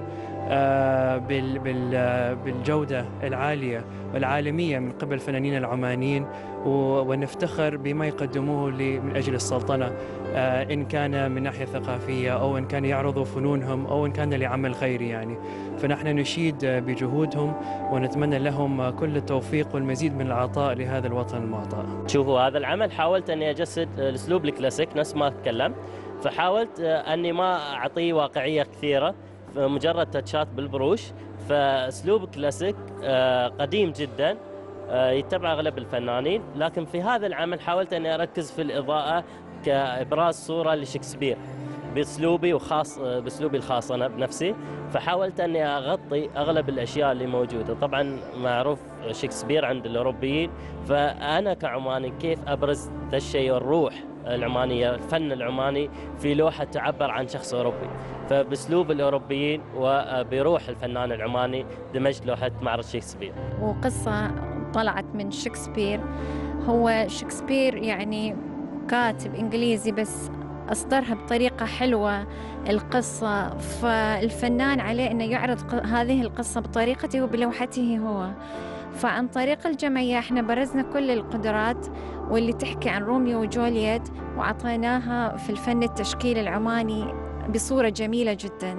بالجودة العالية والعالمية من قبل الفنانين العمانيين، ونفتخر بما يقدموه من أجل السلطنة، إن كان من ناحية ثقافية أو إن كان يعرضوا فنونهم أو إن كان لعمل خيري يعني. فنحن نشيد بجهودهم ونتمنى لهم كل التوفيق والمزيد من العطاء لهذا الوطن المعطاء. شوفوا هذا العمل حاولت أني أجسد الأسلوب الكلاسيك نفس ما تكلم، فحاولت أني ما أعطيه واقعية كثيرة، مجرد تاتشات بالبروش. فأسلوب كلاسيك قديم جدا يتبع أغلب الفنانين، لكن في هذا العمل حاولت أني أركز في الإضاءة كإبراز صورة لشكسبير بأسلوبي وخاص بأسلوبي الخاص أنا بنفسي. فحاولت أني أغطي أغلب الأشياء اللي موجودة. طبعا معروف شكسبير عند الأوروبيين، فأنا كعماني كيف أبرز ذا الشيء، الروح العمانية، الفن العماني في لوحة تعبر عن شخص أوروبي، فبأسلوب الأوروبيين وبروح الفنان العماني دمجت لوحة معرض شكسبير. وقصة طلعت من شكسبير. هو شكسبير يعني كاتب إنجليزي بس أصدرها بطريقة حلوة القصة، فالفنان عليه أنه يعرض هذه القصة بطريقته وبلوحته هو. فعن طريق الجمعية احنا برزنا كل القدرات واللي تحكي عن روميو وجولييت وعطيناها في الفن التشكيلي العماني بصورة جميلة جداً.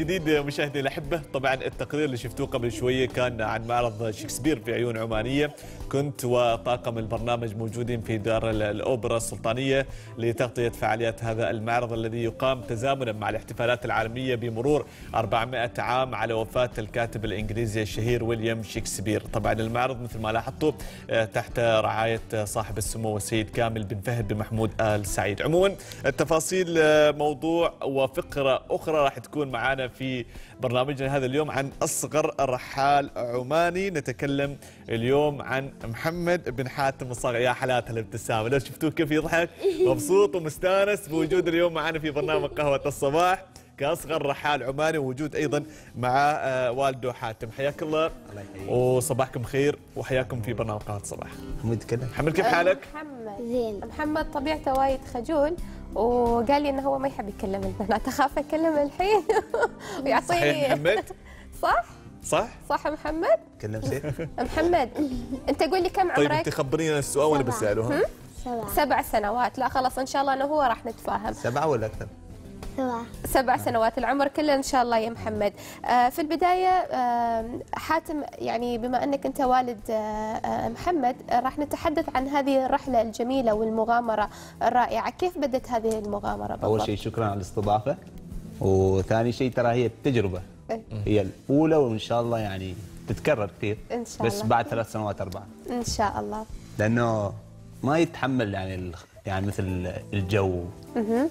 جديد مشاهدي الأحبة. طبعا التقرير اللي شفتوه قبل شوية كان عن معرض شكسبير في عيون عمانية. كنت وطاقم البرنامج موجودين في دار الأوبرا السلطانية لتغطية فعاليات هذا المعرض الذي يقام تزامنا مع الاحتفالات العالمية بمرور أربعمائة عام على وفاة الكاتب الإنجليزي الشهير ويليام شكسبير. طبعا المعرض مثل ما لاحظتوا تحت رعاية صاحب السمو السيد كامل بن فهد بن محمود آل سعيد. عموما التفاصيل موضوع وفقرة أخرى راح تكون معنا في برنامجنا هذا اليوم عن أصغر رحال عماني. نتكلم اليوم عن محمد بن حاتم الصاغر. يا حالات الابتسامة، لو شفتوه كيف يضحك مبسوط ومستانس بوجود اليوم معنا في برنامج قهوة الصباح كأصغر رحال عماني، ووجود أيضا مع والده حاتم. حياك الله وصباحكم خير وحياكم في برنامج قهوة الصباح. محمد كده. محمد كيف حالك؟ محمد زين. محمد طبيعته وايد خجول وقال لي انه هو ما يحب يكلم البنات، اخاف اكلم الحين ويعطيني. صحيح محمد؟ صح؟ صح؟ صح محمد؟ تكلم سير. محمد انت قول لي كم عمرك؟ طيب انت خبرينا السؤال وانا بساله. سبعة. سبع سنوات. لا خلاص ان شاء الله انه هو راح نتفاهم. سبعة ولا أكثر؟ سبعة. سبع سنوات العمر كله ان شاء الله يا محمد. آه في البدايه آه حاتم، يعني بما انك انت والد آه آه محمد، آه راح نتحدث عن هذه الرحله الجميله والمغامره الرائعه. كيف بدت هذه المغامره بالضبط؟ أول شيء شكرا على الاستضافة، وثاني شيء ترى هي التجربة إيه؟ هي الأولى، وإن شاء الله يعني تتكرر كثير ان شاء بس الله. بعد ثلاث سنوات أربعة ان شاء الله. لأنه ما يتحمل يعني ال- يعني مثل الجو مه.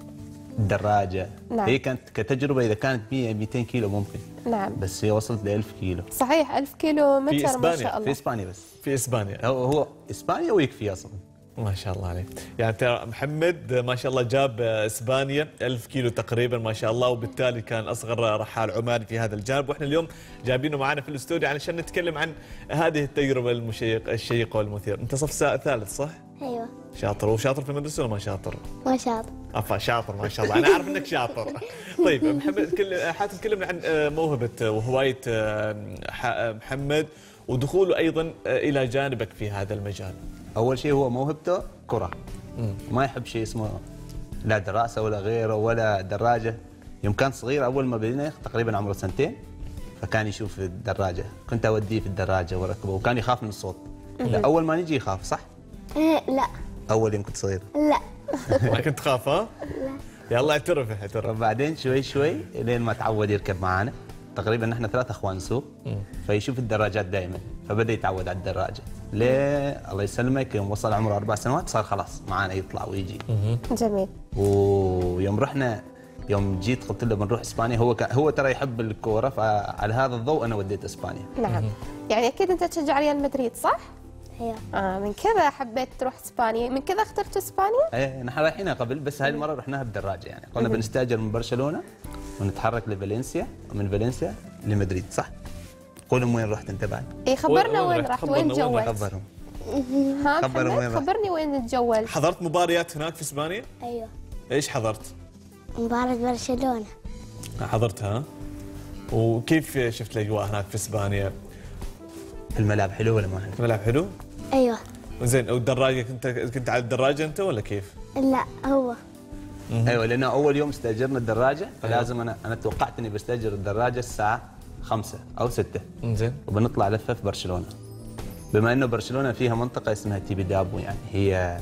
الدراجة. نعم. هي كانت كتجربة إذا كانت مية مئتين كيلو ممكن، نعم بس هي وصلت ل ألف كيلو صحيح. ألف كيلو متر ما إسبانيا. شاء في الله. إسبانيا. بس في إسبانيا. هو, هو إسبانيا ويكفي أصلا. ما شاء الله عليه. يعني ترى محمد ما شاء الله جاب اسبانيا ألف كيلو تقريبا ما شاء الله، وبالتالي كان اصغر رحال عماني في هذا الجانب، واحنا اليوم جايبينه معنا في الاستوديو علشان نتكلم عن هذه التجربه المشيق الشيقه والمثير. انت صف ثالث صح؟ أيوة. شاطر. وشاطر في المدرسه ولا ما شاطر؟ ما شاطر. افا شاطر ما شاء الله، انا اعرف انك شاطر. طيب محمد كل حاتم كلمنا عن موهبه وهوايه محمد ودخوله ايضا الى جانبك في هذا المجال. أول شيء هو موهبته كرة، ما يحب شيء اسمه لا دراسة ولا غيره ولا دراجة. يوم كان صغير أول ما بدينا تقريبا عمره سنتين، فكان يشوف الدراجة، كنت أوديه في الدراجة وأركبه، وكان يخاف من الصوت. لا أول ما نجي يخاف صح؟ إيه لا. أول يوم كنت صغير. لا. ما كنت تخاف ها؟ لا. يلا اعترف اعترف. وبعدين شوي شوي لين ما تعود يركب معانا. تقريبا نحن ثلاث اخوان نسوق، فيشوف الدراجات دائما، فبدا يتعود على الدراجه. ليه الله يسلمك يوم وصل عمره اربع سنوات صار خلاص معانا يطلع ويجي. جميل. ويوم رحنا يوم جيت قلت له بنروح اسبانيا، هو كان هو ترى يحب الكوره، فعلى هذا الضوء انا وديت اسبانيا. نعم. يعني اكيد انت تشجع ريال مدريد صح؟ أيوة. اه من كذا حبيت تروح اسبانيا، من كذا اخترت اسبانيا؟ ايه نحن رايحينها قبل، بس هاي المره رحناها بدراجه، يعني قلنا بنستاجر من برشلونه ونتحرك لفالنسيا، ومن فالنسيا لمدريد صح؟ قولهم وين رحت انت بعد؟ اي خبرنا وين وين رحت؟ رحت؟ خبرنا وين وين تجولت؟ خبرهم. ها خبرنا محمد وين رحت؟ خبرني وين تجولت؟ حضرت مباريات هناك في اسبانيا؟ أيوة. ايش حضرت؟ مباراة برشلونة. حضرتها. وكيف شفت الاجواء هناك في اسبانيا؟ الملاعب حلو ولا ما حلو؟ الملعب حلو؟ أيوة. زين. والدراجه كنت كنت على الدراجه انت ولا كيف؟ لا هو. ايوه لانه اول يوم استاجرنا الدراجه، فلازم انا انا توقعت اني بستاجر الدراجه الساعه خمسة او ستة، زين. وبنطلع لفه في برشلونه. بما انه برشلونه فيها منطقه اسمها تيبي دابو، يعني هي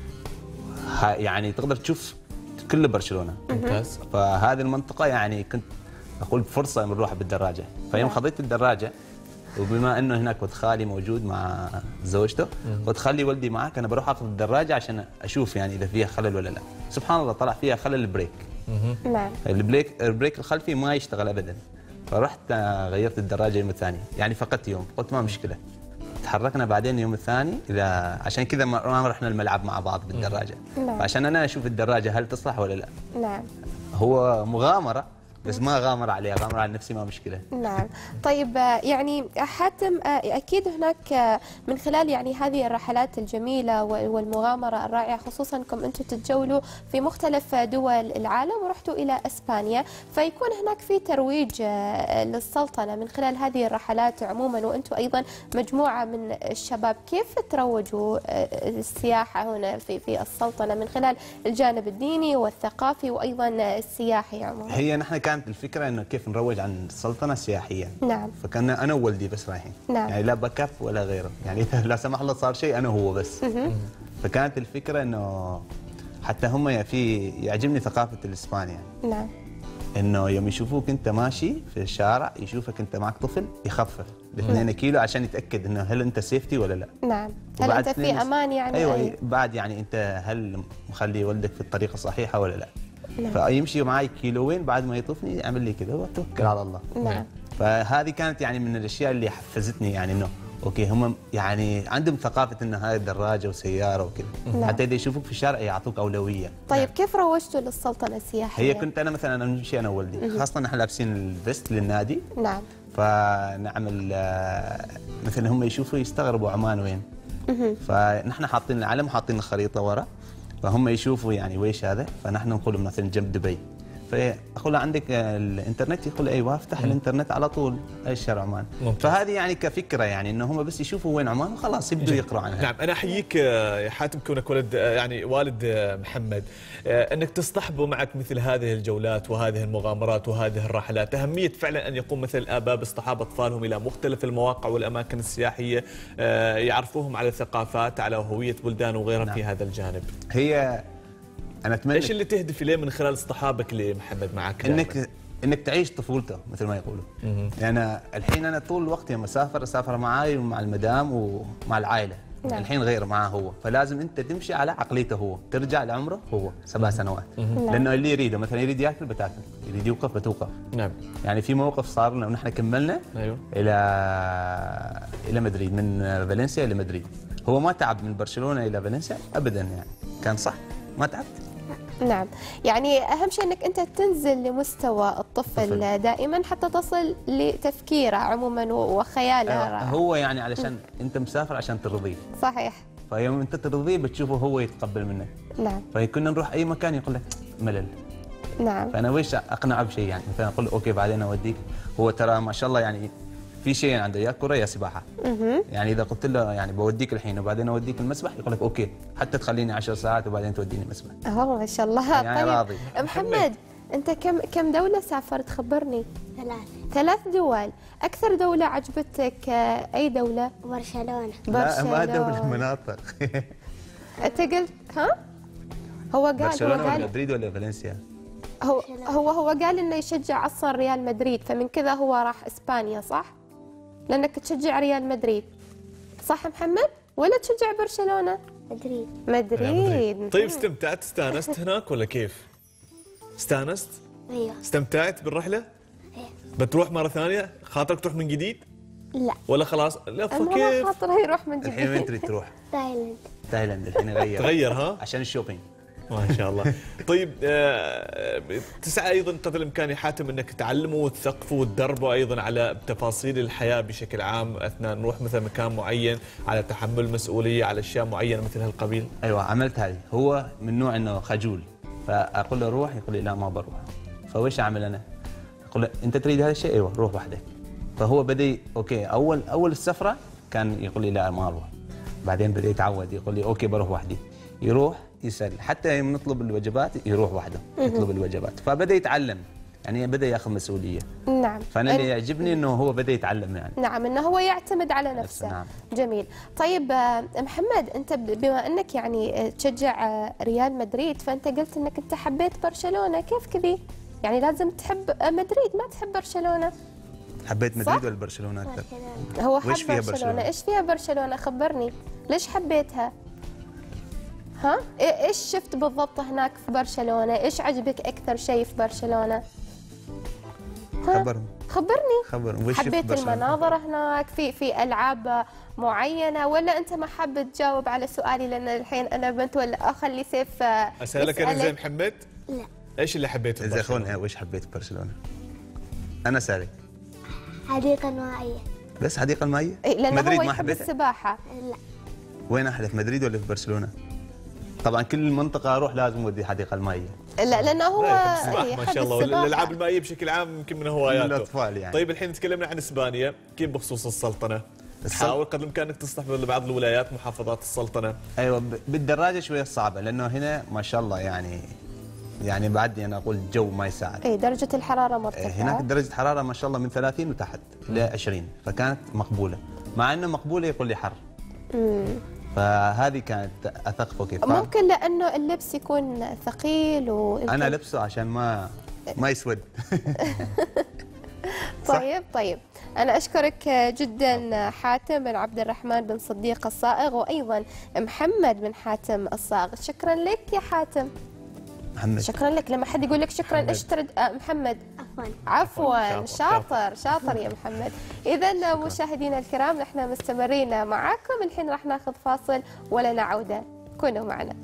ها- يعني تقدر تشوف كل برشلونه. ممتاز. فهذه المنطقه يعني كنت اقول فرصه بنروح بالدراجه، فيوم خذيت الدراجه وبما انه هناك ولد خالي موجود مع زوجته، ولد خالي ولدي معك، انا بروح اخذ الدراجه عشان اشوف يعني اذا فيها خلل ولا لا. سبحان الله طلع فيها خلل البريك. نعم. البريك البريك الخلفي ما يشتغل ابدا، فرحت آه، غيرت الدراجه اليوم الثاني، يعني فقدت يوم، قلت ما مشكله. تحركنا بعدين اليوم الثاني الى عشان كذا ما ما رحنا الملعب مع بعض بالدراجه، نعم. فعشان انا اشوف الدراجه هل تصلح ولا لا. نعم. هو مغامره بس ما غامر عليها، غامر على نفسي ما مشكله. نعم. طيب آه، يعني حاتم آه، اكيد هناك آه، من خلال يعني هذه الرحلات الجميله وال- والمغامره الرائعه، خصوصا انكم انتم تتجولوا في مختلف دول العالم ورحتوا الى اسبانيا، فيكون هناك في ترويج آه، للسلطنه من خلال هذه الرحلات عموما، وانتم ايضا مجموعه من الشباب، كيف تروجوا آه، السياحه هنا في في السلطنه من خلال الجانب الديني والثقافي وايضا السياحي عموما؟ هي نحن كان كانت الفكره انه كيف نروج عن السلطنه سياحيا. نعم. فكان انا وولدي بس رايحين. نعم. يعني لا باك اب ولا غيره، يعني اذا لا سمح الله صار شيء انا هو بس. فكانت الفكره انه حتى هم في يعجبني ثقافه الاسبان يعني. نعم. انه يوم يشوفوك انت ماشي في الشارع يشوفك انت معك طفل يخفف ل اثنين كيلو عشان يتاكد انه هل انت سيفتي ولا لا. نعم. هل انت في امان يعني؟ ايوه أي. بعد يعني انت هل مخلي ولدك في الطريقه الصحيحه ولا لا. نعم. فيمشي معي كيلوين بعد ما يطفني يعمل لي كذا وتوكل على الله. نعم. فهذه كانت يعني من الاشياء اللي حفزتني يعني انه اوكي هم يعني عندهم ثقافه انه هاي دراجه وسياره وكذا. نعم. حتى اذا يشوفوك في الشارع يعطوك اولويه. طيب نعم. كيف روجتوا للسلطنه السياحيه؟ هي كنت انا مثلا انا نمشي انا وولدي، خاصه نحن لابسين الفيست للنادي. نعم. فنعمل مثلا هم يشوفوا يستغربوا عمان وين. فنحن حاطين العلم وحاطين الخريطه ورا، فهم يشوفوا يعني ويش هذا، فنحن نقول مثلا جنب دبي. فاقول له عندك الانترنت؟ يقول ايوه افتح الانترنت على طول اي شارع عمان. فهذه يعني كفكره يعني انه هم بس يشوفوا وين عمان وخلاص يبدوا يقروا عنها. نعم. انا احييك يا حاتم كونك ولد يعني والد محمد، انك تصطحبوا معك مثل هذه الجولات وهذه المغامرات وهذه الرحلات. اهميه فعلا ان يقوم مثل الاباء باصطحاب اطفالهم الى مختلف المواقع والاماكن السياحيه، يعرفوهم على الثقافات، على هويه بلدان وغيرها. نعم. في هذا الجانب هي انا اتمنى ايش اللي تهدف اليه من خلال اصطحابك لمحمد معك؟ انك دائما. انك تعيش طفولته مثل ما يقولوا. يعني أنا الحين انا طول الوقت يوم اسافر اسافر معاي ومع المدام ومع العائله. نعم. الحين غير معاه هو، فلازم انت تمشي على عقليته هو، ترجع لعمره هو سبع سنوات. نعم. لانه اللي يريده مثلا يريد ياكل بتاكل، يريد يوقف بتوقف. نعم. يعني في موقف صار لنا ونحن كملنا. ايوه. الى الى مدريد، من فالنسيا الى مدريد. هو ما تعب من برشلونه الى فالنسيا ابدا، يعني كان صح ما تعبت. نعم. يعني أهم شيء أنك أنت تنزل لمستوى الطفل طفل. دائما حتى تصل لتفكيره عموما وخياله. آه هو يعني علشان أنت مسافر عشان ترضيه. صحيح. فيوم أنت ترضيه بتشوفه هو يتقبل منك. نعم. فكنا نروح أي مكان يقول لك ملل. نعم. فأنا ويش أقنعه بشيء يعني مثلا أقول له أوكي بعدين أوديك، هو ترى ما شاء الله يعني في شيء عنده يا كره يا سباحه. يعني اذا قلت له يعني بوديك الحين وبعدين اوديك المسبح يقول لك اوكي، حتى تخليني عشر ساعات وبعدين توديني مسبح. اوه ما شاء الله. يعني طيب راضي. محمد انت كم كم دوله سافرت خبرني؟ ثلاث ثلاث دول. اكثر دوله عجبتك اي دوله؟ برشلونه. لا ما دوله، مناطق. انت قلت ها؟ هو قال برشلونه هو قال ولا مدريد ولا فالنسيا؟ هو هو هو قال انه يشجع اصلا ريال مدريد، فمن كذا هو راح اسبانيا صح؟ لانك تشجع ريال مدريد صح محمد؟ ولا تشجع برشلونه؟ مدريد. مدريد. طيب استمتعت استانست هناك ولا كيف؟ استانست؟ ايوه. استمتعت بالرحله؟ ايه. بتروح مره ثانيه؟ خاطرك تروح من جديد؟ لا. ولا خلاص؟ لا كيف؟ خاطره يروح من جديد. الحين وين تريد تروح؟ تايلاند. تايلاند الحين غير. تغير ها؟ عشان الشوبينج. ما شاء الله. طيب آه تسعى ايضا قدر الامكان يا حاتم انك تعلموا وتثقفوا وتدربوا ايضا على تفاصيل الحياه بشكل عام اثناء نروح مثلا مكان معين، على تحمل مسؤوليه على اشياء معينه مثل هالقبيل؟ ايوه عملت هذه. هو من نوع انه خجول، فاقول له روح يقول لي لا ما بروح. فويش اعمل انا؟ اقول له انت تريد هذا الشيء؟ ايوه روح وحدك. فهو بدا اوكي اول اول السفره كان يقول لي لا ما اروح، بعدين بدا يتعود يقول لي اوكي بروح وحدي، يروح يسال، حتى يوم نطلب الوجبات يروح وحده يطلب الوجبات، فبدا يتعلم يعني بدا ياخذ مسؤوليه. نعم. فانا اللي يعجبني انه هو بدا يتعلم يعني. نعم انه هو يعتمد على نفسه. نعم. جميل. طيب محمد انت بما انك يعني تشجع ريال مدريد، فانت قلت انك انت حبيت برشلونه، كيف كذي؟ يعني لازم تحب مدريد ما تحب برشلونه. حبيت مدريد ولا برشلونه اكثر؟ هو حب برشلونه. برشلونه، ايش فيها برشلونه؟ خبرني، ليش حبيتها؟ ها؟ ايش شفت بالضبط هناك في برشلونه؟ ايش عجبك اكثر شيء في برشلونه؟ خبرني. خبرني. خبرني. وش حبيت المناظر هناك؟ في في العاب معينه ولا انت ما حاب تجاوب على سؤالي؟ لان الحين انا بنت ولا اخلي سيف اسالك انا زي محمد؟ لا. ايش اللي حبيته في برشلونه؟ اذا وش حبيت برشلونه؟ انا سالك. حديقه مائيه. بس حديقه المائيه؟ إيه لانه مدريد هو يحب السباحه. لا. وين احلى في مدريد ولا في برشلونه؟ طبعا كل منطقه اروح لازم اودي حديقه المائيه. لا لانه هو ما شاء الله الالعاب المائيه بشكل عام يمكن من هواياته للاطفال يعني. طيب الحين تكلمنا عن اسبانيا، كيف بخصوص السلطنه؟ تحاول قدر الامكان انك تصلح بعض الولايات محافظات السلطنه. ايوه بالدراجه شويه صعبه لانه هنا ما شاء الله يعني يعني بعدني انا اقول الجو ما يساعد. اي درجه الحراره مرتفعه. هناك درجه حراره ما شاء الله من ثلاثين وتحت ل عشرين، فكانت مقبوله، مع انه مقبوله يقول لي حر. امم فهذه كانت اثق كيف. ممكن لانه اللبس يكون ثقيل و انا لبسه عشان ما ما يسود. طيب طيب أنا أشكرك جدا حاتم بن عبد الرحمن بن صديق الصائغ، وأيضا محمد بن حاتم الصائغ. شكرا لك يا حاتم. محمد. شكرا لك. لما حد يقول لك شكرا ايش ترد؟ آه محمد. عفوا. عفوا. شاطر شاطر يا محمد. إذا مشاهدينا الكرام نحن مستمرين معاكم، الحين راح ناخذ فاصل ولنا عودة، كونوا معنا.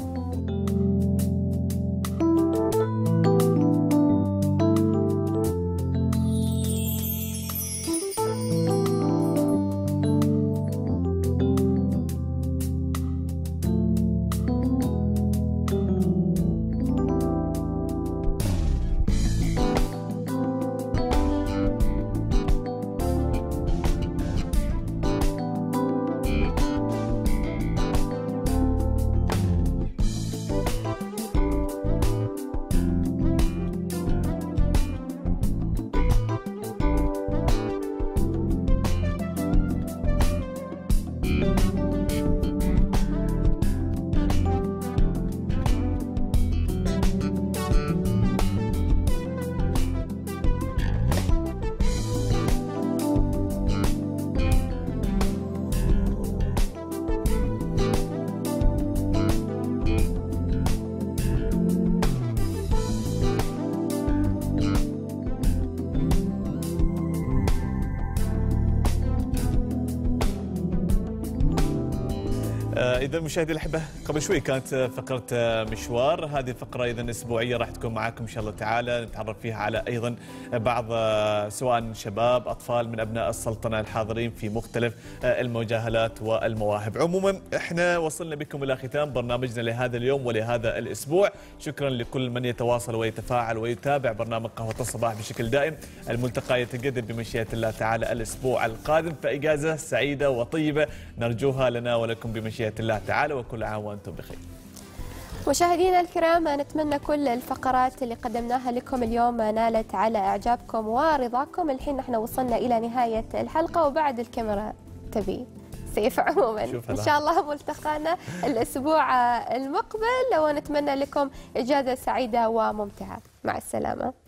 إذا مشاهدي الأحبة قبل شوي كانت فقرة مشوار، هذه الفقرة إذا أسبوعية راح تكون معكم إن شاء الله تعالى، نتعرف فيها على أيضا بعض سواء شباب أطفال من أبناء السلطنة الحاضرين في مختلف المجاهلات والمواهب. عموما إحنا وصلنا بكم إلى ختام برنامجنا لهذا اليوم ولهذا الأسبوع. شكرا لكل من يتواصل ويتفاعل ويتابع برنامج قهوة الصباح بشكل دائم. الملتقى يتجدد بمشيئة الله تعالى الأسبوع القادم، فإجازة سعيدة وطيبة نرجوها لنا ولكم بمشيئة الله تعالى، وكل عام وأنتم بخير. مشاهدينا الكرام نتمنى كل الفقرات اللي قدمناها لكم اليوم نالت على إعجابكم ورضاكم. الحين نحن وصلنا إلى نهاية الحلقة وبعد الكاميرا تبي سيف. عموما إن شاء الله ملتقانا الأسبوع المقبل، ونتمنى لكم إجازة سعيدة وممتعة. مع السلامة.